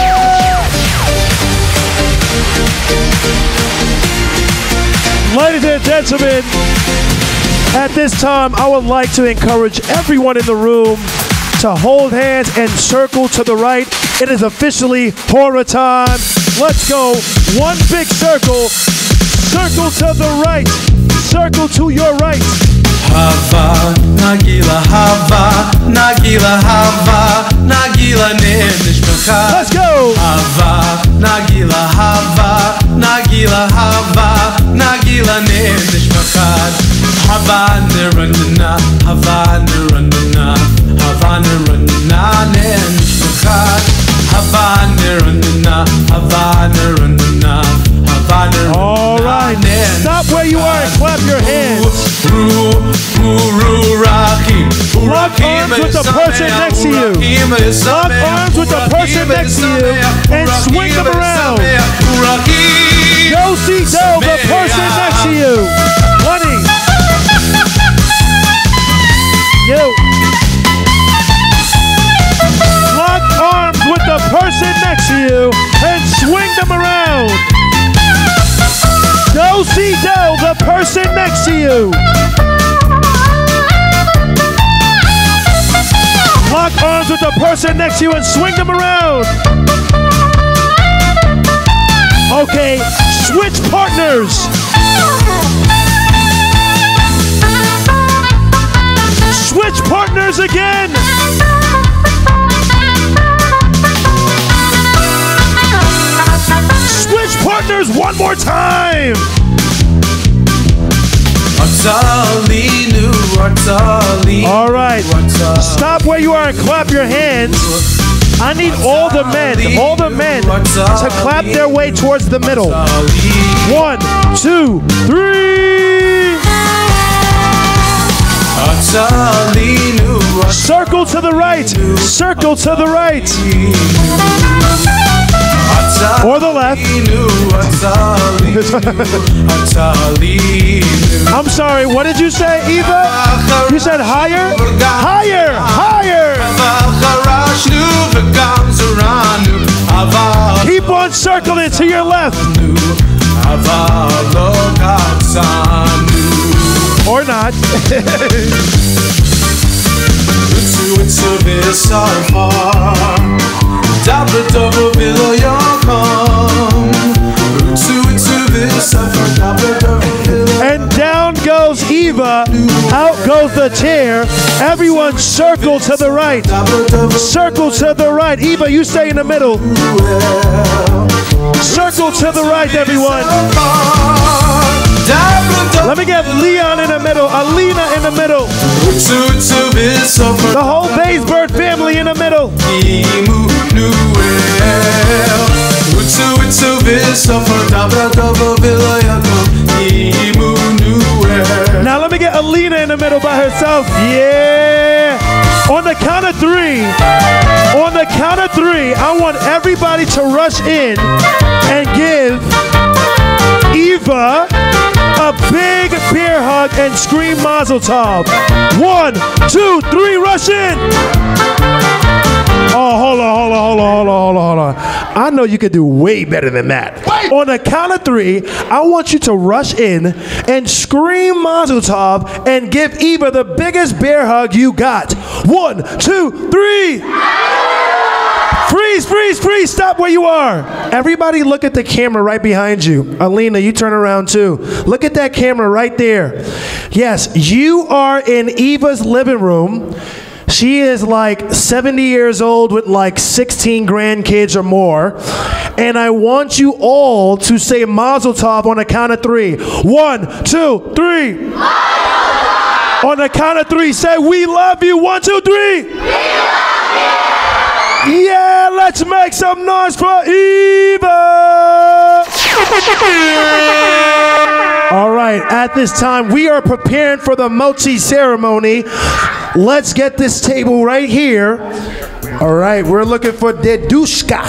Ladies and gentlemen, at this time, I would like to encourage everyone in the room to hold hands and circle to the right. It is officially horror time. Let's go. One big circle. Circle to the right. Circle to your right. Hava, Nagila, Hava, Nagila, Hava, Nagila, Nishmacha. Let's go. Hava, Nagila, Hava, Nagila, Hava, Nagila, Nishmacha. Hava, Nirandana, Hava, Nirandana, Hava, Nirandana, Nishmacha. Hava, Nirandana, Hava, Nirandana, Hava, Nirandana. All right. Stop where you are and clap your hands. Lock arms with the person next to you. Lock arms with the person next to you and swing them around. Go see Del, the person next to you. Money. Yo. Lock arms with the person next to you and swing them around. Go see Del, the person next to you. Lock arms with the person next to you and swing them around. Okay, switch partners. Switch partners again. Switch partners one more time. All right, stop where you are and clap your hands. I need all the men, all the men to clap their way towards the middle. One, two, three. Circle to the right, circle to the right. Or the left. I'm sorry, what did you say, Eva? You said higher? Higher! Higher! Sanu. Or not. Utsu utsu visar far. Dabra double villa yakom. Utsu utsu visar far. Dabra double villa. And down goes Eva. Out goes the chair. Everyone circle to the right. Circle to the right. Eva, you stay in the middle. Circle to the right, everyone. Let me get Leon in the middle, Alina in the middle. The whole Baysbird family in the middle. Now let me get Alina in the middle by herself. Yeah. On the count of three, on the count of three, I want everybody to rush in and give Eva a big bear hug and scream Mazel Tov. One, two, three, rush in. Oh, hold on, hold on, hold on, hold on, hold on, hold on. I know you could do way better than that. Wait. On the count of three, I want you to rush in and scream Mazel Tov and give Eva the biggest bear hug you got. One, two, three. Freeze, freeze, freeze, stop where you are. Everybody look at the camera right behind you. Alina, you turn around too. Look at that camera right there. Yes, you are in Eva's living room. She is like seventy years old with like sixteen grandkids or more. And I want you all to say Mazel Tov on the count of three. One, two, three. On the count of three, say we love you. One, two, three. We love you. Yeah, let's make some noise for Eva. All right, at this time, we are preparing for the mochi ceremony. Let's get this table right here. All right, we're looking for Dedushka.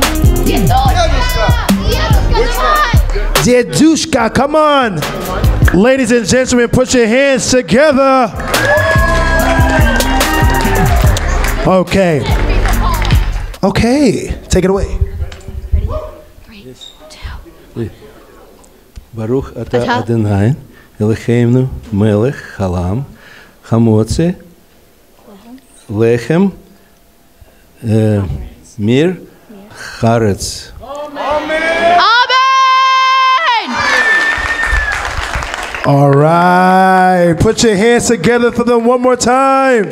Dedushka, come on. Ladies and gentlemen, put your hands together. Okay. Okay, take it away. Three, two. Baruch ata Adonai, Eloheinu melech halam, hamotze, lechem, mir, charetz. Amen! All right, put your hands together for them one more time.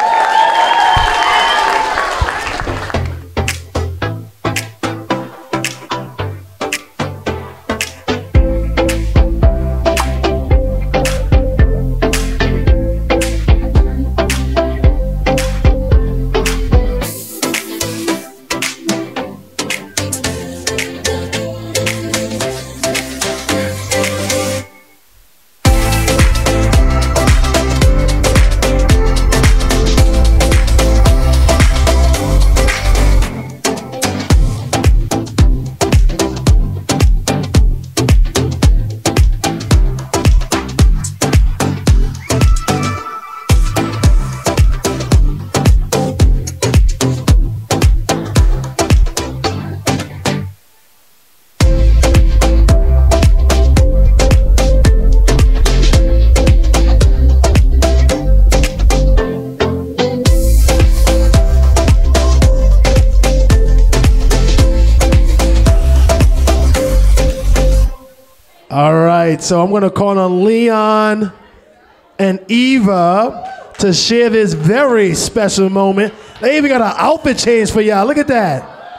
So I'm going to call on Leon and Eva to share this very special moment. They even got an outfit change for y'all. Look at that.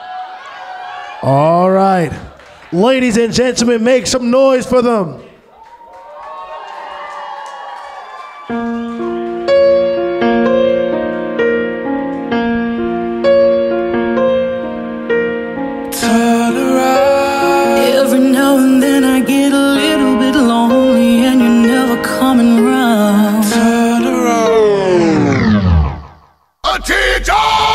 All right. Ladies and gentlemen, make some noise for them. Every now and then I get a little bit lonely and you're never coming round. Turn around. Attention!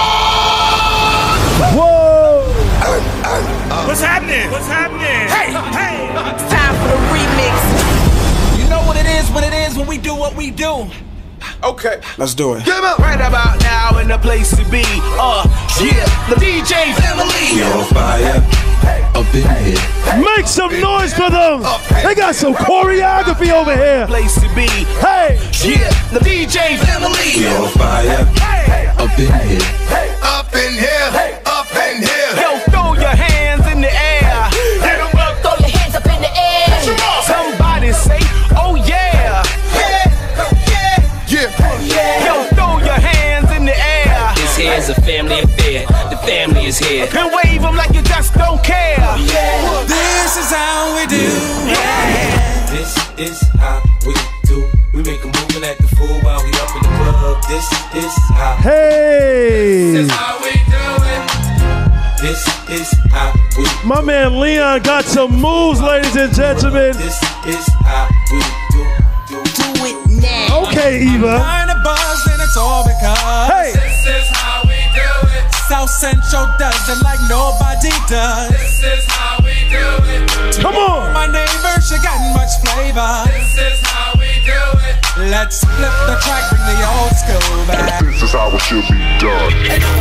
Whoa! What's happening? What's happening? Hey, hey! It's time for the remix. You know what it is when it is when we do what we do. Okay, let's do it. Get him up. Right about now in the place to be. Uh, yeah, the D J family. We on fire, up Make some noise for them. They got some choreography over here. Place to be. Hey, yeah, the D J family. We on fire. Up in here. Up in here. Up in here. Yo, throw your hands in the air. Hit 'em up. Throw your hands up in the air. Somebody say, oh yeah. Yeah. Yeah. Yeah. Yo, throw your hands in the air. This here's a family affair. The family is here. And wave them like you just don't care. Yeah. This is how we do. Yeah. This is how we do. We make a move and act the fool while we up in the club. This is how. Hey. This is how we do it. This is how we. My man Leon got some moves, ladies and gentlemen. This is how we do. Do, do it now. Okay, Eva. Kind of buzz, and it's all because. Hey. This is how we do it. South Central does it like nobody does. This is how we do it. Come on. My neighbor, she got much flavor. This is how we do it. Let's flip the track, bring the old school back. This is how it should be done.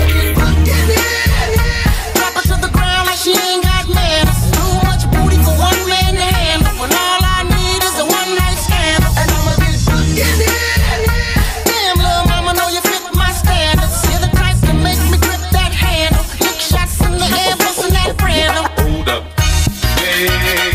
Drop her to the ground like she ain't got manners. Too much booty for one man to handle. When all I need is a one night stand. And I'ma get damn, little mama, know you fit my standards. You're the type to make me grip that handle. Lick shots in the air, bustin' that random. Hold up. Hey.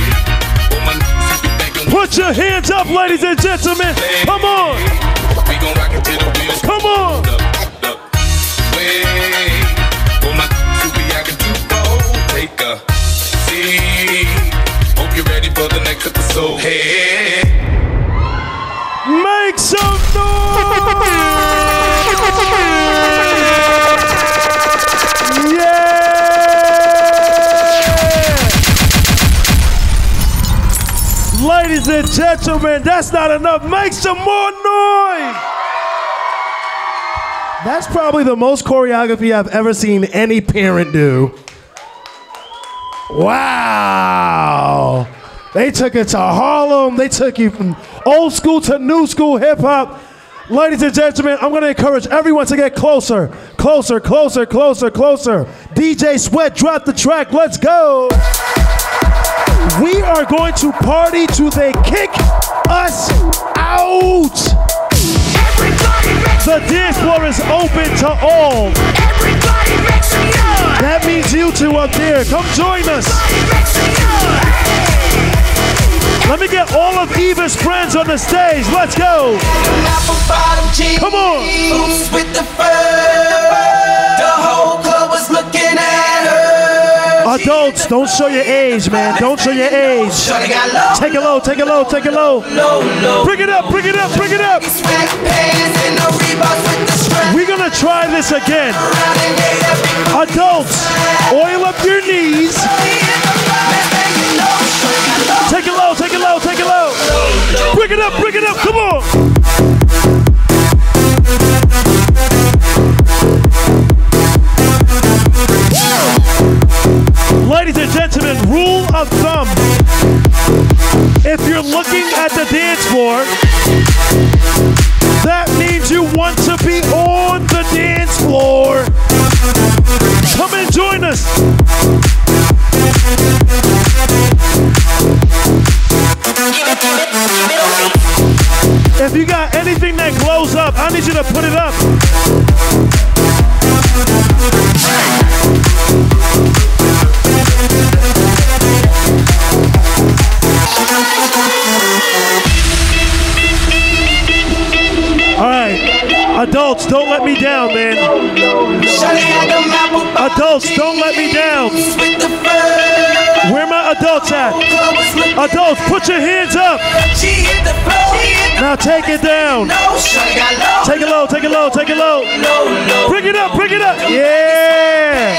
Put your hands up, ladies and gentlemen. Come on. We gon' rock it till the wheels come on. Up, up. Way. For my super, I can do both. Take a seat. Hope you're ready for the next episode. Hey. Make some noise. Yeah. Ladies and gentlemen, that's not enough. Make some more noise. That's probably the most choreography I've ever seen any parent do. Wow. They took it to Harlem. They took you from old school to new school hip hop. Ladies and gentlemen, I'm going to encourage everyone to get closer, closer, closer, closer, closer. D J Sweat, drop the track. Let's go. We are going to party till they kick us out. The dance floor is open to all. That means you two up there. Come join us. Let me get all of Eva's friends on the stage. Let's go. Come on. With the fur. The whole club was looking at her. Adults, don't show your age, man. Don't show your age. Take it low, take it low, take it low. Bring it up, bring it up, bring it up. We're gonna try this again. Adults, oil up your knees. Take it low, take it low, take it low. Bring it up, bring it up, come on. Ladies and gentlemen, rule of thumb. If you're looking at the dance floor, that means you want to be on the dance floor. Come and join us. If you got anything that glows up, I need you to put it up. All right, adults, don't let me down, man. Adults, don't let me down. Where my adults at? Adults, put your hands up. Now take it down. Take it low, take it low, take it low. Bring it up, bring it up. Yeah.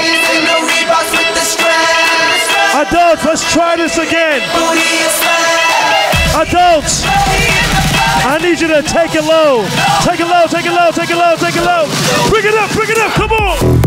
Adults, let's try this again. Adults, I need you to take it low. Take it low, take it low, take it low, take it low. Bring it up, bring it up, come on.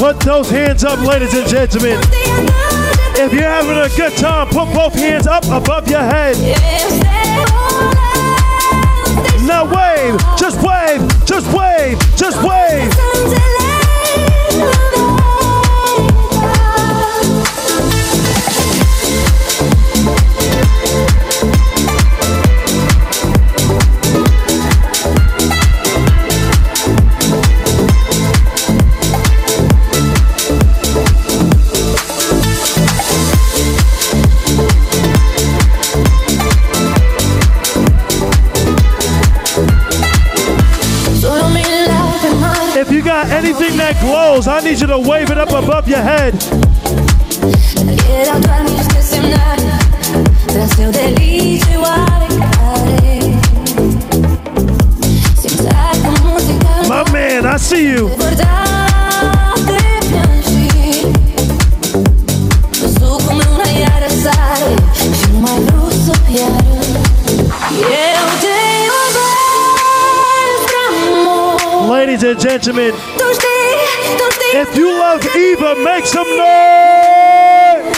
Put those hands up, ladies and gentlemen. If you're having a good time, put both hands up above your head. Now wave, just wave, just wave, just wave. If you got anything that glows, I need you to wave it up above your head. My man, I see you. Ladies and gentlemen, if you love Eva, make some noise.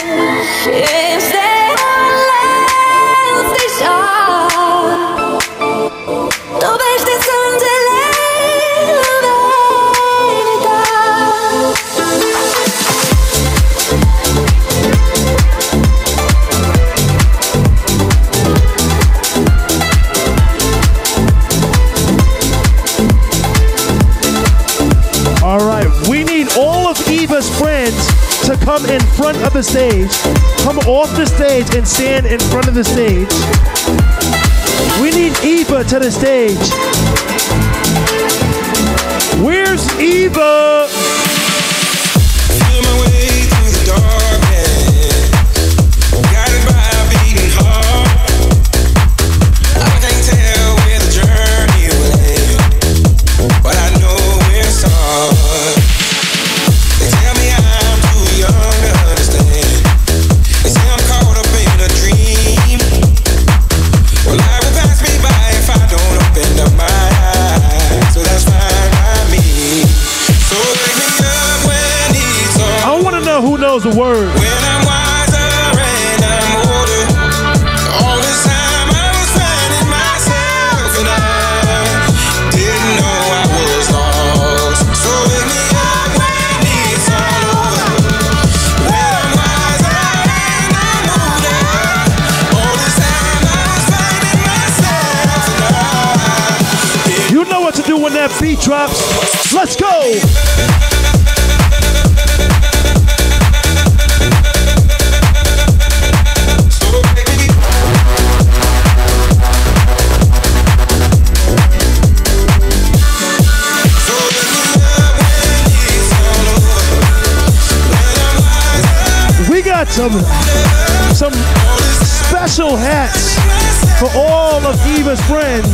All right, we need all of Eva's friends to come in front of the stage, come off the stage and stand in front of the stage. We need Eva to the stage. Where's Eva? Feel my way through the darkness, guided by a beating heart. I can't tell where the journey will end, but I know where it starts. They tell me I'm too young to understand. They say I'm caught up in a dream. Well, life will pass me by if I don't open up my eyes. So that's fine by me. So wake me up when it's all. I want to know who knows the word. When I'm wiser and I'm older. All this time I was finding myself and I didn't know I was lost. So wake me up when it's all over. When I'm wiser and I'm older. All this time I was finding myself and I. You know what to do when that beat drops. Let's go. We got some some special hats for all of Eva's friends.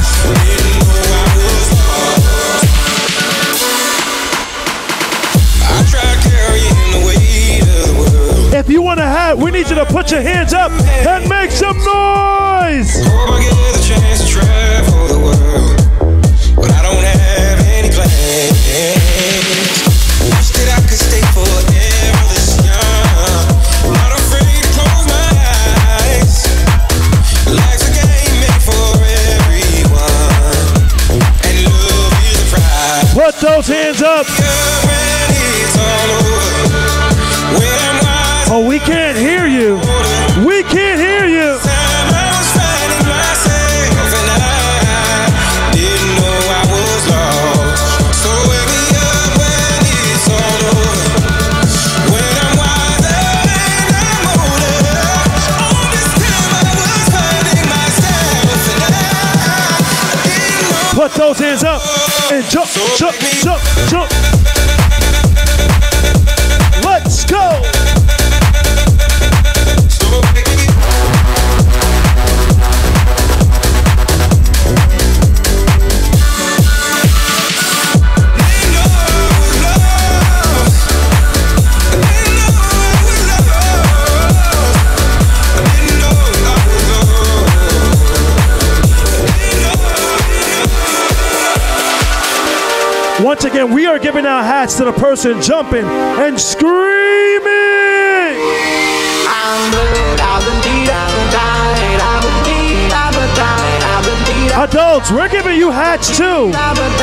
I tried carrying the weight of the world. If you want a hat, we need you to put your hands up and make some noise. Hope I get the chance to travel the world, but I don't have any plans. Wish that I could stay forever this young. Not afraid to close my eyes. Life's a game made for everyone, and love is a prize. Put those hands up. Oh, we can't hear you. We can't hear you. Put those hands up and jump, jump, jump, jump. Once again, we are giving out hats to the person jumping and screaming. Adults, we're giving you hats too.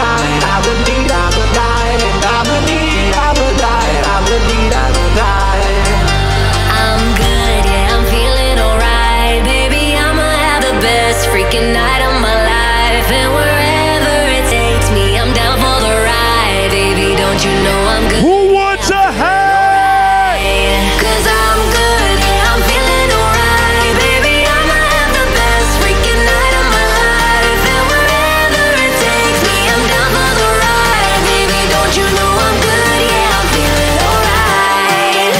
I'm good, yeah, I'm feeling alright. Baby, I'ma have the best freaking night of my life. And wherever it takes me, I'm down for the ride. Baby, don't you know I'm good? Who wants a hat? Cause I'm good, yeah, I'm feeling alright. Baby, I'ma have the best freaking night of my life. And wherever it takes me, I'm down for the ride. Baby, don't you know I'm good, yeah, I'm feeling alright.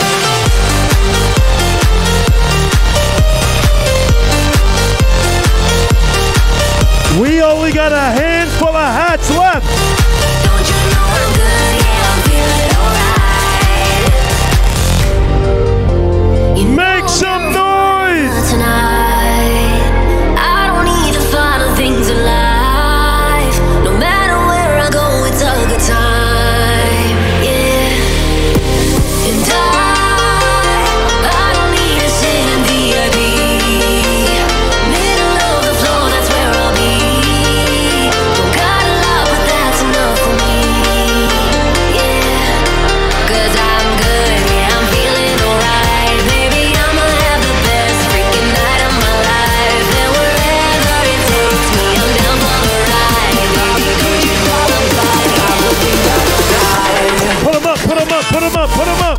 We only got a handful of hats left. Don't you know I'm good, yeah, I'm feeling alright. You Make some noise! Tonight, I don't need the final things in life. No matter where I go, it's a good time. Yeah. And I, I don't need to sit in V I P. Middle of the floor, that's where I'll be. Don't got a lot, but that's enough for me. Yeah. Cause I'm good, yeah, I'm feeling alright. Baby, I'ma have the best freaking night of my life. And wherever it takes me, I'm down for the ride. Baby, don't you know I'm fine? I will be alright. Put 'em up, put 'em up, put 'em up, put 'em up.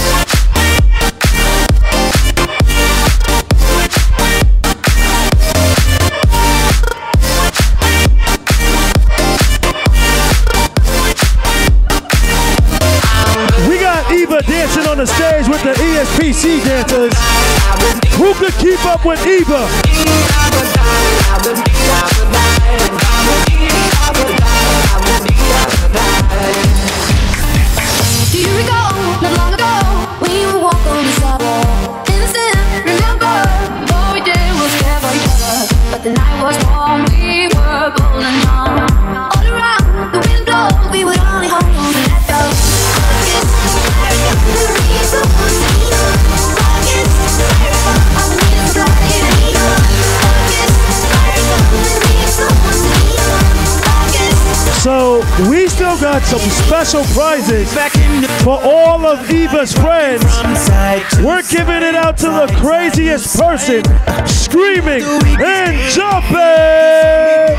We got Eva dancing on the stage with the E S P C dancers. Who could keep up with Eva? Do you recall, not long ago, we would walk on the sidewalk? Innocent, remember, all we did was care for each other. But the night was warm, we were golden young. All around, the wind blows, we would only hold on and let go. So we still got some special prizes for all of Eva's friends. We're giving it out to the craziest person screaming and jumping.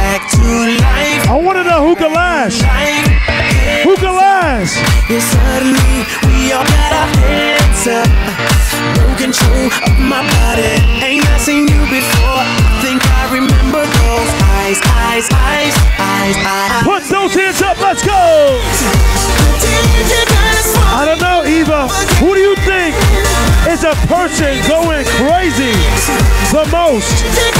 I want to know who can last. Who can last? Yeah, suddenly we all got our hands up. No control of my body. Ain't I seen you before? I think I remember those eyes, eyes, eyes, eyes, eyes. Put those hands up, let's go! I don't know, Eva. Who do you think is a person going crazy the most?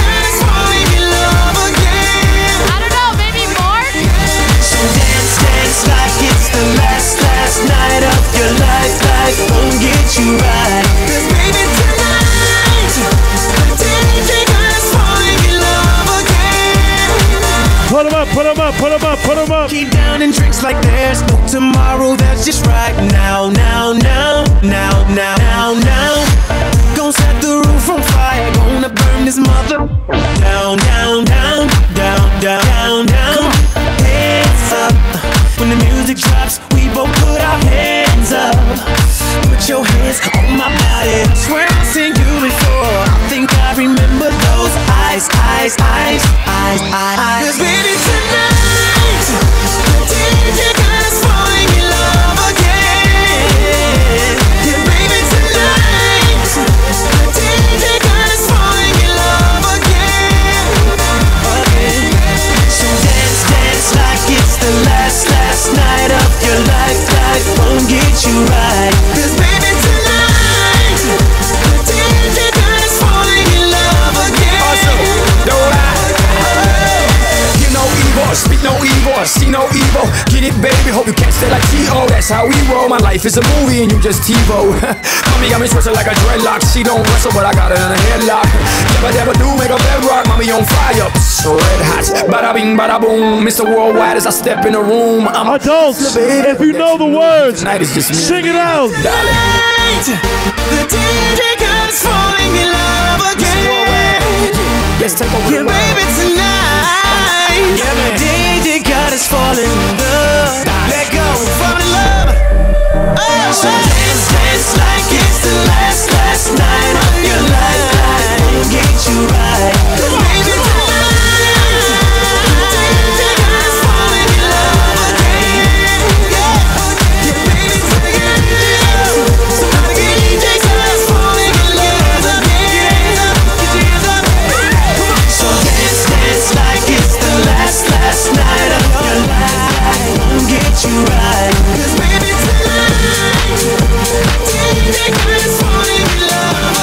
I don't know, maybe Mark? So dance, dance like it's the last, last night of your life. Life won't get you right. 'Cause baby tonight, pretend you guys falling in love again. Put 'em up, put 'em up, put 'em up, put 'em up. Keep down and drinks like there's no tomorrow. That's just right now, now, now, now, now, now, now. Gonna set the roof on fire. Gonna burn this mother down, down, down, down, down, down, down. Hands up. When the music drops, we both put our hands up. Put your hands on my body. Swear I've seen you before. I think I remember those eyes, eyes, eyes, eyes, eyes. 'Cause baby tonight, pretend you guys falling in love again. Yeah, baby tonight, pretend you guys falling in love again. Again. So dance, dance like it's the last, last night of your life. Life won't get you right. 'Cause baby tonight, pretend you guys falling in love again. Awesome, don't lie. You know evil, speak no evil, see no evil. Get it, baby, hope you Can't stay like T O, that's how we roll. My life is a movie and you just TiVo. Mommy got me twisted like a dreadlock. She don't wrestle, but I got her in a headlock. Never, never do make a bedrock. Mommy on fire, so red hot. Bada bing, bada boom. Mister Worldwide as I step in the room. I'm adults. If you know the words, sing it out. The D J God's falling in love again. Let's take over yeah, the baby, tonight. Yeah, the D J God is falling in love. Let go, fall in love. Oh, so dance, dance like it's the last, last night of your life. Get you right, baby, tonight. The D J God is falling in love again. Yeah, yeah, baby, tonight. Somebody get D J God is falling in love again. Get your hands up. So dance, dance like it's the last, last night of your life. Get you right, 'cause baby tonight, D J God is falling in love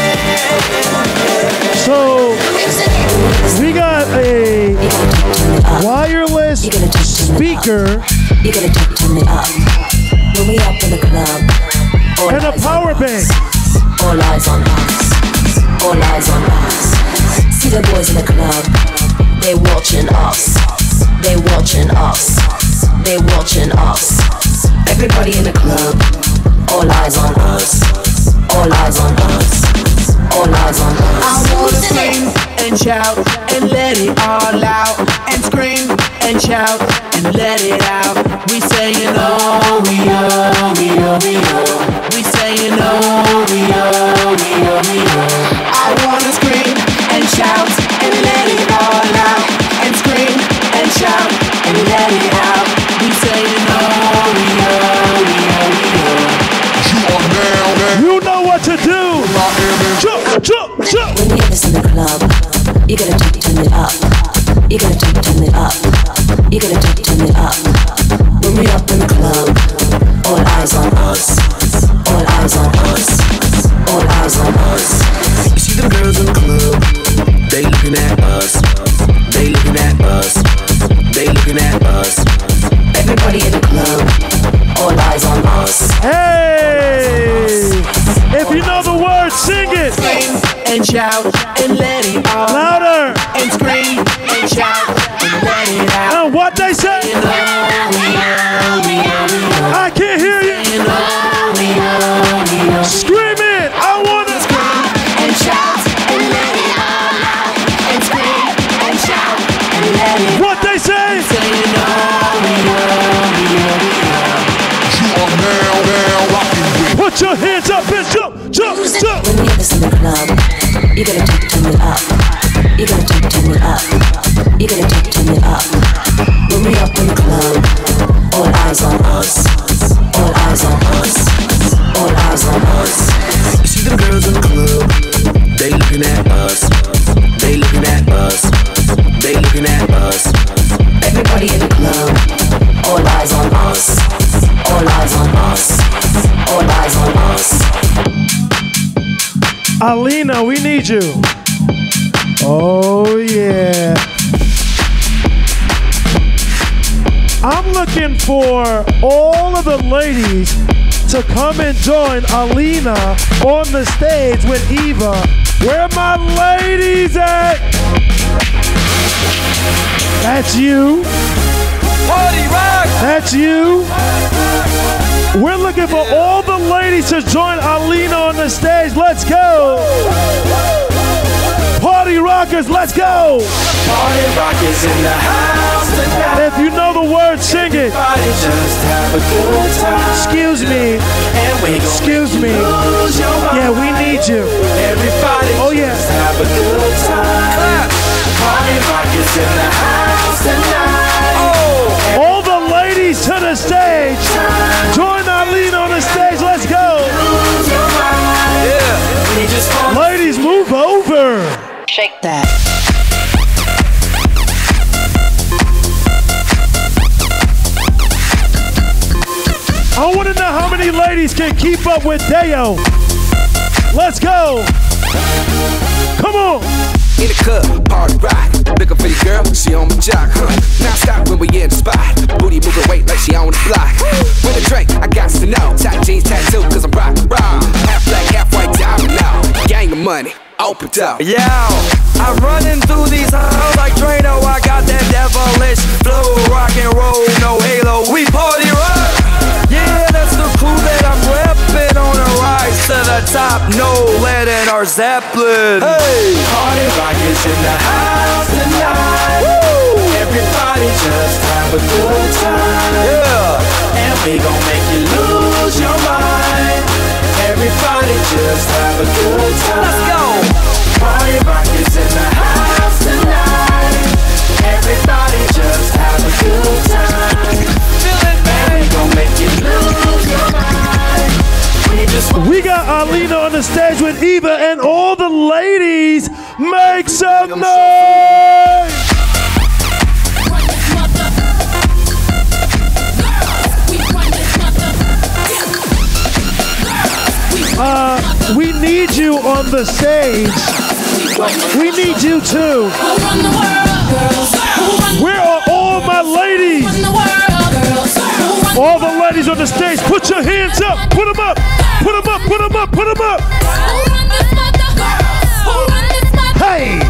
again. So we got a wireless speaker You're gonna turn it up. When we up in the club, all and a eyes power on bank. us. All eyes on us. All eyes on us. See the boys in the club. They watching us. They watching us. They watching us. Everybody in the club. All eyes on us. All eyes on us. All eyes on us. I wanna scream and shout and let it all out. And scream and shout and let it out. We saying oh, we oh, we oh, we oh. We saying oh, we oh, we oh, we oh. I wanna scream and shout and let it all out. And scream and shout and let it out. We saying oh, we oh, we oh, we oh. You know what to do. Jump, jump, jump. When you in the club, you gotta turn, turn it up. You gotta turn, turn it up. You gotta turn, turn it up. When we up in the club, all eyes on us. All eyes on us. All eyes on us. You see them girls in the club, they looking at us. They looking at us. They looking at us. Everybody in the club, all eyes on us. Hey! If you know the words, sing it. Scream and shout and let it out. Louder. And scream and shout and let it out. And what they say? I can't hear you. Scream it. I wanna scream and shout and let it all out. And scream and shout and let it out. What they say? Saying oh, we oh, we oh, we oh. You are now, now rocking with. Put your hands up and jump, jump, jump. When you in the club, you gotta turn, turn it up. You gotta turn, turn it up. You gotta turn, turn it up. When we up in the club, all eyes on us. All eyes on us. All eyes on us. You see them girls in the club, they looking at us. They looking at us. They looking at us. Everybody in the club, all eyes on us. All eyes on us. All eyes on us. Alina, we need you. Oh, yeah. I'm looking for all of the ladies to come and join Alina on the stage with Eva. Where my ladies at? That's you. Party rock. That's you. We're looking for all the ladies to join Alina on the stage. Let's go. Party rockers, let's go. Party rockers in the house tonight. If you know the words, sing it. Everybody just have a good time. Excuse me. And we gon' Excuse me. lose your mind. Yeah, we need you. Everybody Oh, yeah. just have a good time. Party rockers in the house tonight. Oh. All the ladies to the stage. Join Alina on the stage. Let's go. Lose your mind. Yeah. We just want Ladies, move over. Shake that. I want to know how many ladies can keep up with Deo. Let's go. Come on. In the club, party rock. Looking for your girl, she on my jock, huh? Now stop when we in the spot. Booty moving weight like she on the block. With a drink, I got to know. Tight jeans tattoo, cause I'm rock, rock. Half black, half white, diamond now. Gang of money, open up. Yeah, I'm running through these halls like Drano. I got that devilish flow, rock and roll, no halo. We party rock. Yeah, that's the crew that I'm reppin' on a rise to the top. No lead in our Zeppelin. Hey, party rock is in the house tonight. Woo! Everybody just have a good time. Yeah, and we gon' make you lose your mind. Everybody just have a good time. Let's go. Party rock is in the house tonight. Everybody just have a good time. Feel it, and we gon' make you lose your mind. We just We got Alina on the stage with Eva and all the ladies. Make some noise! Uh, we need you on the stage. We need you too. Where are all my ladies? All the ladies on the stage, put your hands up. Put them up. Put them up. Put them up. Put them up. Hey.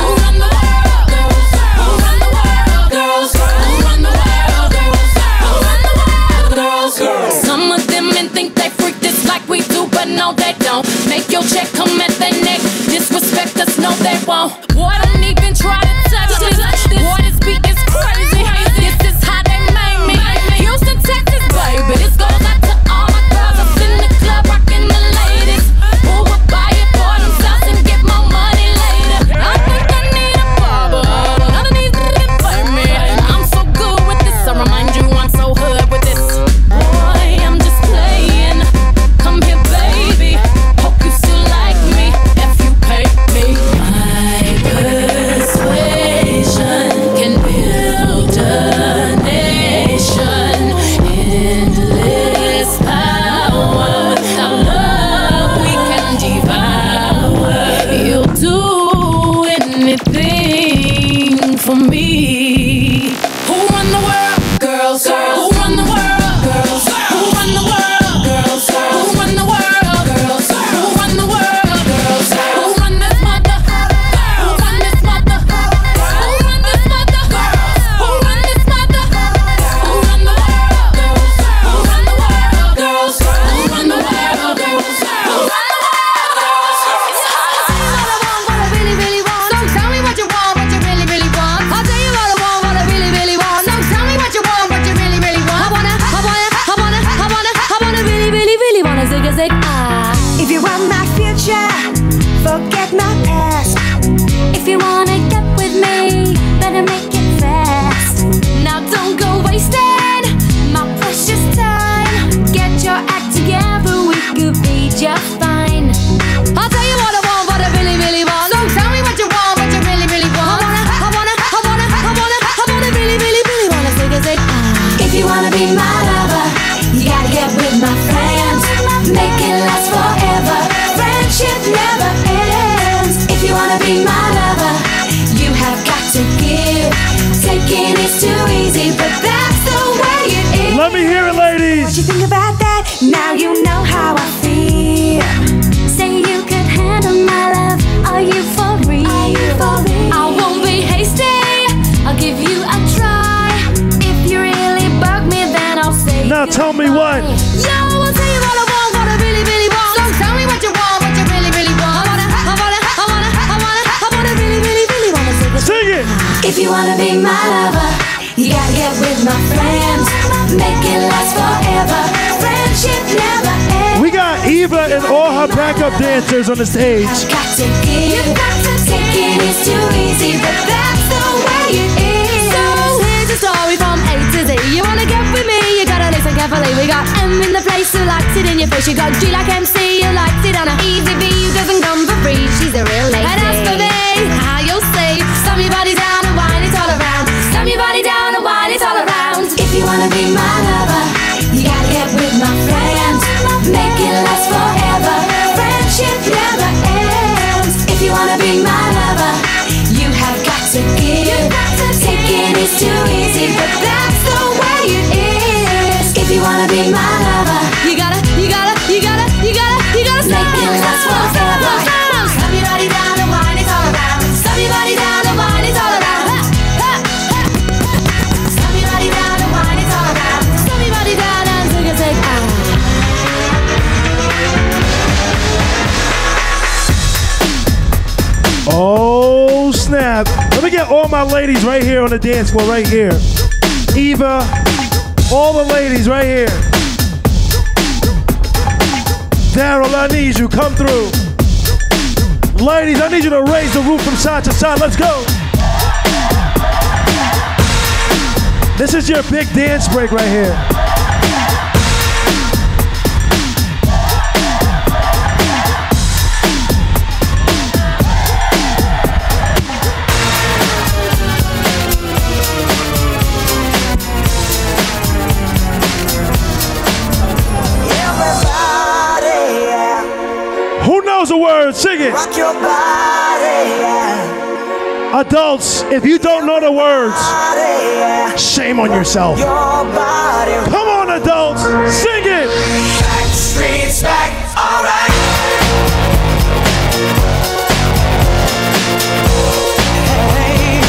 Some of them men think they freak this like we do, but no they don't. Make your check come at their neck. Disrespect us, no they won't. Boy, don't even try to touch this. Boy, this beat is crazy. This is how they made me. Houston, Texas, baby. This goes out to all my girls up in the club, rocking the ladies. Who will buy it for themselves and get more money later? I think I need a barber. None of these niggas play me. I'm so good with this. I remind you I'm so hood with this. Boy, I'm just playing. Come here, baby. Hope you still like me if you pay me. My persuasion can build a nation. Endless power. Without love, we can devour. You'll do anything for me. Who run the world? Girls. Who run the world? Girls. Who run the world? Girls. Who run the world? Girls. Who run the world? Girls. Who run this mother? Who run this mother? Who run this mother? Who run this mother? Who run the world? Girls. Who run the world? Girls. Who run the world? Girls. Who run the world? Really, really want. So tell me what you want, what you really, really want. I'll tell you what I want, what I really, really want. So tell me what you want, what you really, really want. I wanna, I wanna, I wanna, I wanna, I wanna really, really, really wanna zig a zig ah. If you want my future, forget my past. If you wanna get with me, better make it fast. Now don't go wasting my precious time. Get your act together, we could be just fine. I'll tell you what I want, what I really, really want. So tell me what you want, what you really, really want. I wanna, I wanna, I wanna, I wanna, I wanna really, really, really wanna zig a zig ah. If you wanna be my lover, you gotta get with my friends. Make it last forever. Friendship never ends. If you wanna be my lover, you have got to give. Taking is too easy, but that's the way it is. Let me hear it, ladies. What you think about that? Now you know how I feel. Say you could handle my love. Are you for real? Are you for real? I won't be hasty. I'll give you a try. If you really bug me, then I'll say. Now tell me what. Yo, I'll tell you what I want, what I really, really want. So tell me what you want, what you really, really want. I wanna, I wanna, I wanna, I wanna, I wanna really, really, really wanna sing it. Sing it. If you wanna be my lover, you gotta get with my friends. Make it last forever. Friendship never ends. We got Eva and all her backup dancers on the stage. Got to give. Taking is too easy, but that's the way it is. So here's a story from A to Z. You wanna get with me, you gotta listen carefully. We got M in the place who likes it in your face. You got G like M C, who likes it on a easy V, who doesn't come for free. She's a real lady. And as for me, how you'll see, slam your body down and whine it all around. Slam your body down and whine it all around. If you wanna be my lover, you gotta get with my friends. Make it last forever. Friendship never ends. If you wanna be my lover, wanna be my lover. You gotta, you gotta, you gotta, you gotta, you gotta stop. Make it last forever. Stop your body down, the wine is all around. Stop your body down, the wine is all around. Ha, ha, ha. Stop your body down, the wine is all around. Stop your body down and take a take. Oh snap. Let me get all my ladies right here on the dance floor, right here. Eva, all the ladies right here. Daryl, I need you, come through. Ladies, I need you to raise the roof from side to side, let's go. This is your big dance break right here. The words, sing it. Rock your body, yeah. Adults, if you don't know the words, shame on yourself. Your body. Come on, adults, sing it. Back streets back, all right. Hey,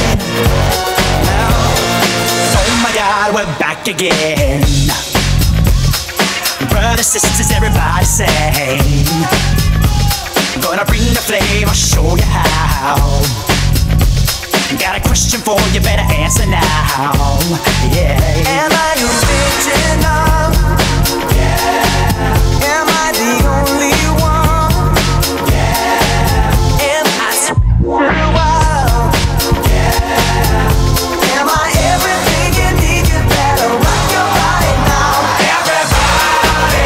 oh my God, we're back again. Brothers, sisters, everybody sing. Gonna bring the flame, I'll show you how. Got a question for you, better answer now. Yeah. Am I original? Yeah. Am I the only one? Yeah. Am I so wild? Yeah. Am I everything you need? You better rock your body now. Everybody.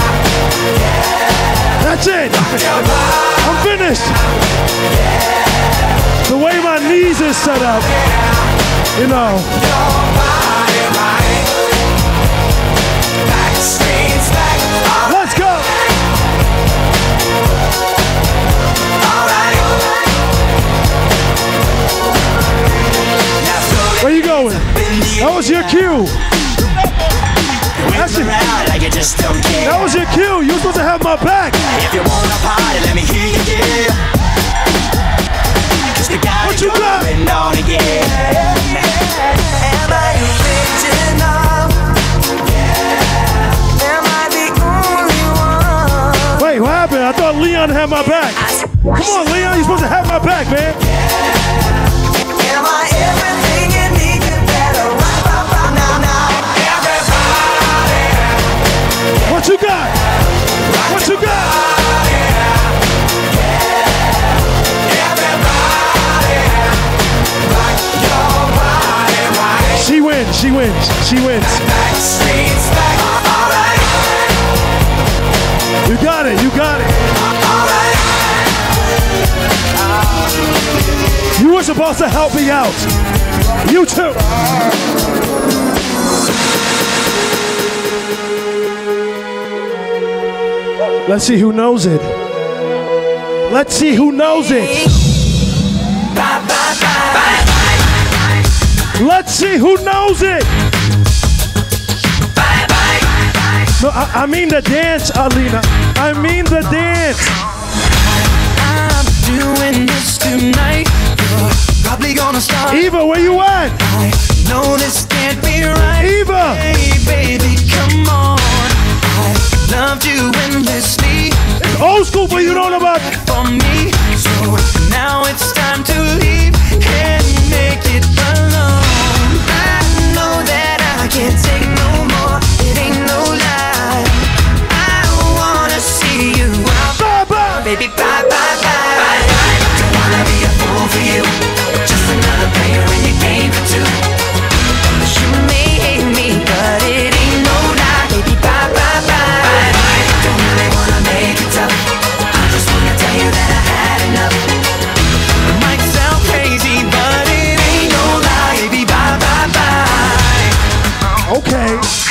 Yeah. That's it. I'm finished. The way my knees is set up, you know. Let's go. Where you going? That was your cue. That's it. That was your cue. You were supposed to have my back. If you wanna party, let me hear you, yeah. Cause we got what it you got? going on again. Am I original? Yeah. Am I the only one? Wait, what happened? I thought Leon had my back. Come on, Leon, you're supposed to have my back, man. Am I everything you need? You better rock, rock, rock now, now. Everybody. What you got? What you got? She wins, she wins, she wins. You got it, you got it. You were supposed to help me out. You too. Let's see who knows it. Let's see who knows it. Let's see who knows it. No, I, I mean the dance, Alina. I mean the dance. I'm doing this tonight. You're probably gonna start. Eva, where you at? I know this can't be right. Eva. Hey, baby, come on. I loved you endlessly. It's old school, but you don't know about it. For me, so now it's time to leave and make it alone. I know that I can't take no more. It ain't no lie. I wanna see you out. Bye bye, baby, bye bye bye. Don't wanna be a fool for you. Just another player when you came for two. You may hate me, but it ain't no lie. Baby, bye bye bye. Don't really wanna make it tough. I just wanna tell you that I had enough. It might sound crazy, but it ain't no lie. Baby, bye bye bye. Okay.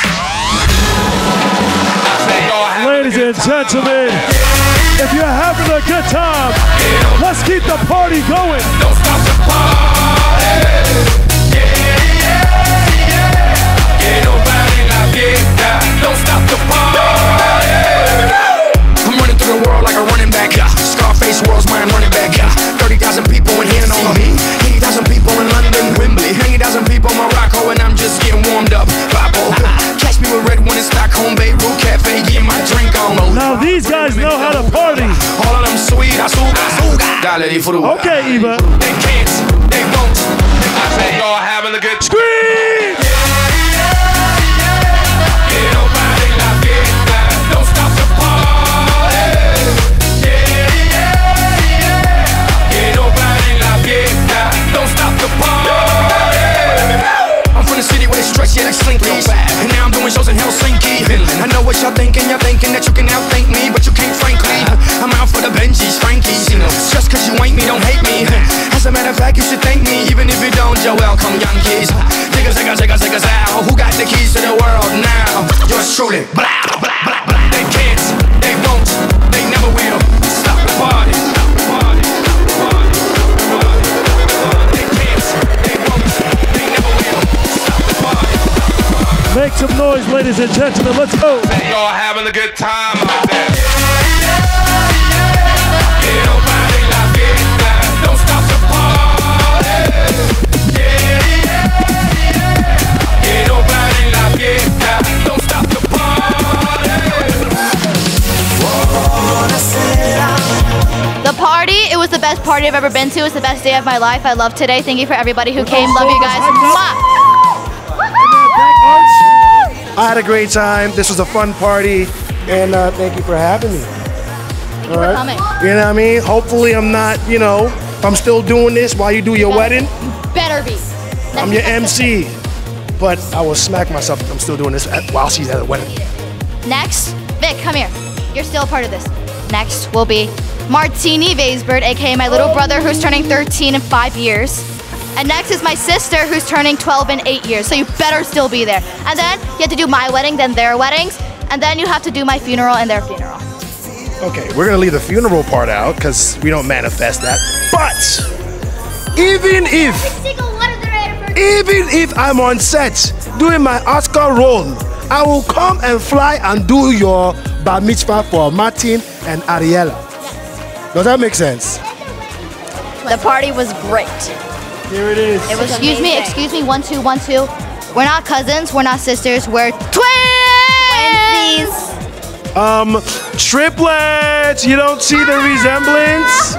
Ladies and gentlemen, if you're having a good time, let's keep the party going. Don't stop the party. Yeah, yeah, yeah. Que no pare la fiesta. Don't stop dale, disfruta. Okay, Eva. They can't, they won't. I say y'all having a good scream. Que no pare la fiesta, don't stop the party. Yeah, yeah, yeah. Que no pare la fiesta, don't stop the party. I'm from the city where they stretch, yeah, like slinkies. And now I'm doing shows in Helsinki. I know what y'all thinking, y'all thinking that you can outthink me, but you can't, frankly. I'm out for the Benjis, Frankies. Just cause you ain't me, don't hate me. As a matter of fact, you should thank me. Even if you don't, you're welcome, Yankees. Take us, take us, take us, take us out. Who got the keys to the world now? Yours truly. Blah, blah, blah, blah. They can't, they won't, they never will. Stop the party. Stop the party. Stop the party. They can't, they won't, they never will. Stop the party. Make some noise, ladies and gentlemen. Let's go. Y'all having a good time out there. Don't stop the party. Yeah, yeah, yeah. Que no pare la fiesta. Don't stop the party. The party, it was the best party I've ever been to. It's the best day of my life. I love today. Thank you for everybody who came. Love you guys. Mwah. I had a great time. This was a fun party, and uh, thank you for having me. Thank you All for right. coming. You know what I mean? Hopefully, I'm not. You know, if I'm still doing this while you do your wedding. Better be. I'm your M C, but I will smack myself if I'm still doing this at, while she's at a wedding. Next, Vic, come here. You're still a part of this. Next will be Martini Vaisbird, aka my little brother who's turning thirteen in five years. And next is my sister who's turning twelve in eight years. So you better still be there. And then you have to do my wedding, then their weddings, and then you have to do my funeral and their funeral. Okay, we're gonna leave the funeral part out because we don't manifest that. But even if, even if I'm on set doing my Oscar role, I will come and fly and do your bar mitzvah for Martin and Ariella. Does that make sense? The party was great. Here it is. It was excuse me, excuse me, one, two, one, two. We're not cousins, we're not sisters, we're twins! Um, triplets, you don't see the resemblance?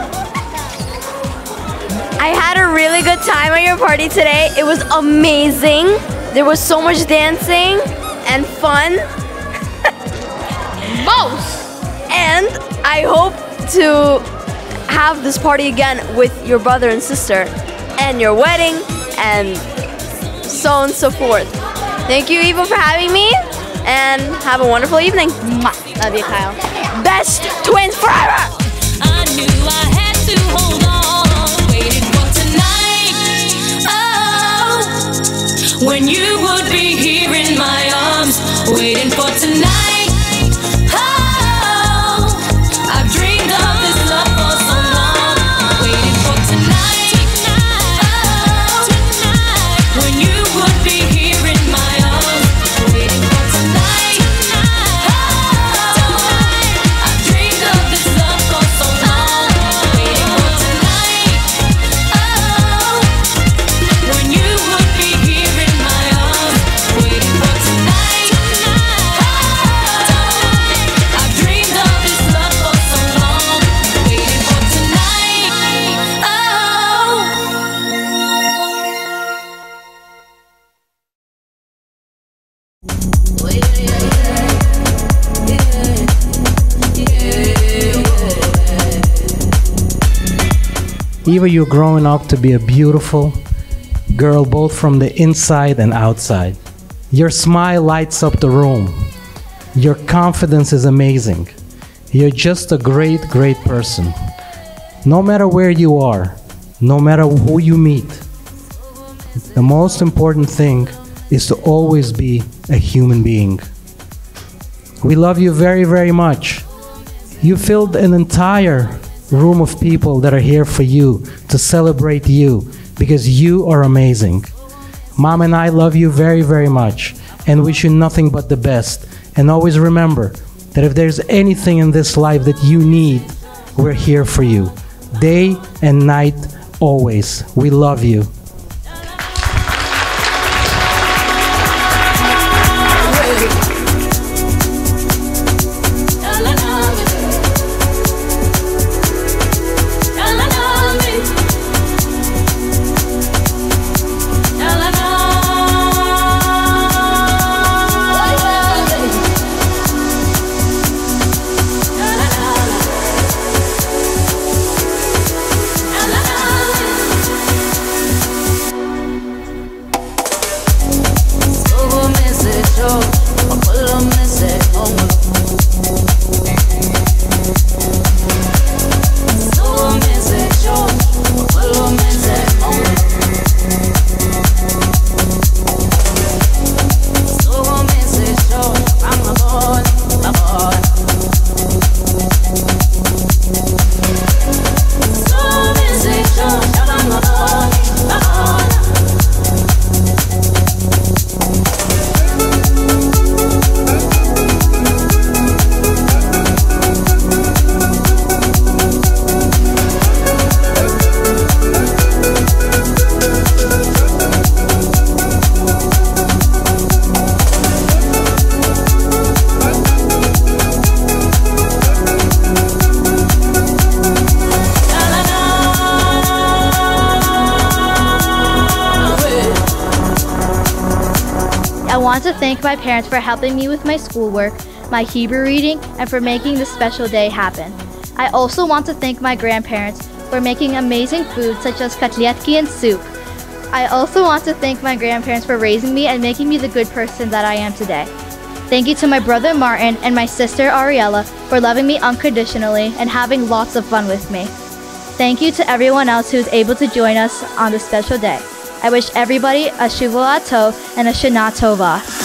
I had a really good time at your party today. It was amazing. There was so much dancing and fun. Most! And I hope to have this party again with your brother and sister and your wedding and so on and so forth. Thank you, Eva, for having me and have a wonderful evening. Mwah. Love you, Kyle. Best twins forever! I knew I had to hold on, waiting for tonight. Oh, when you would be here in my arms, waiting for tonight. Oh, I've dreamed of this love for so long, waiting for tonight. Oh, when you would be here in my arms, waiting for tonight. I've dreamed of this love for so long, waiting for tonight. Oh, when you would be here in my arms, waiting for tonight. I've dreamed of this love for so long, waiting for tonight. Eva, you're growing up to be a beautiful girl, both from the inside and outside. Your smile lights up the room. Your confidence is amazing. You're just a great, great person. No matter where you are, no matter who you meet, the most important thing is to always be a human being. We love you very, very much. You filled an entire room of people that are here for you, to celebrate you, because you are amazing. Mom and I love you very, very much and wish you nothing but the best. And always remember that if there's anything in this life that you need, we're here for you. Day and night, always. We love you. La la la. want to thank my parents for helping me with my schoolwork, my Hebrew reading, and for making this special day happen. I also want to thank my grandparents for making amazing food such as kotletki and soup. I also want to thank my grandparents for raising me and making me the good person that I am today. Thank you to my brother Martin and my sister Ariella for loving me unconditionally and having lots of fun with me. Thank you to everyone else who is able to join us on this special day. I wish everybody a Shavua Tov and a Shana Tova.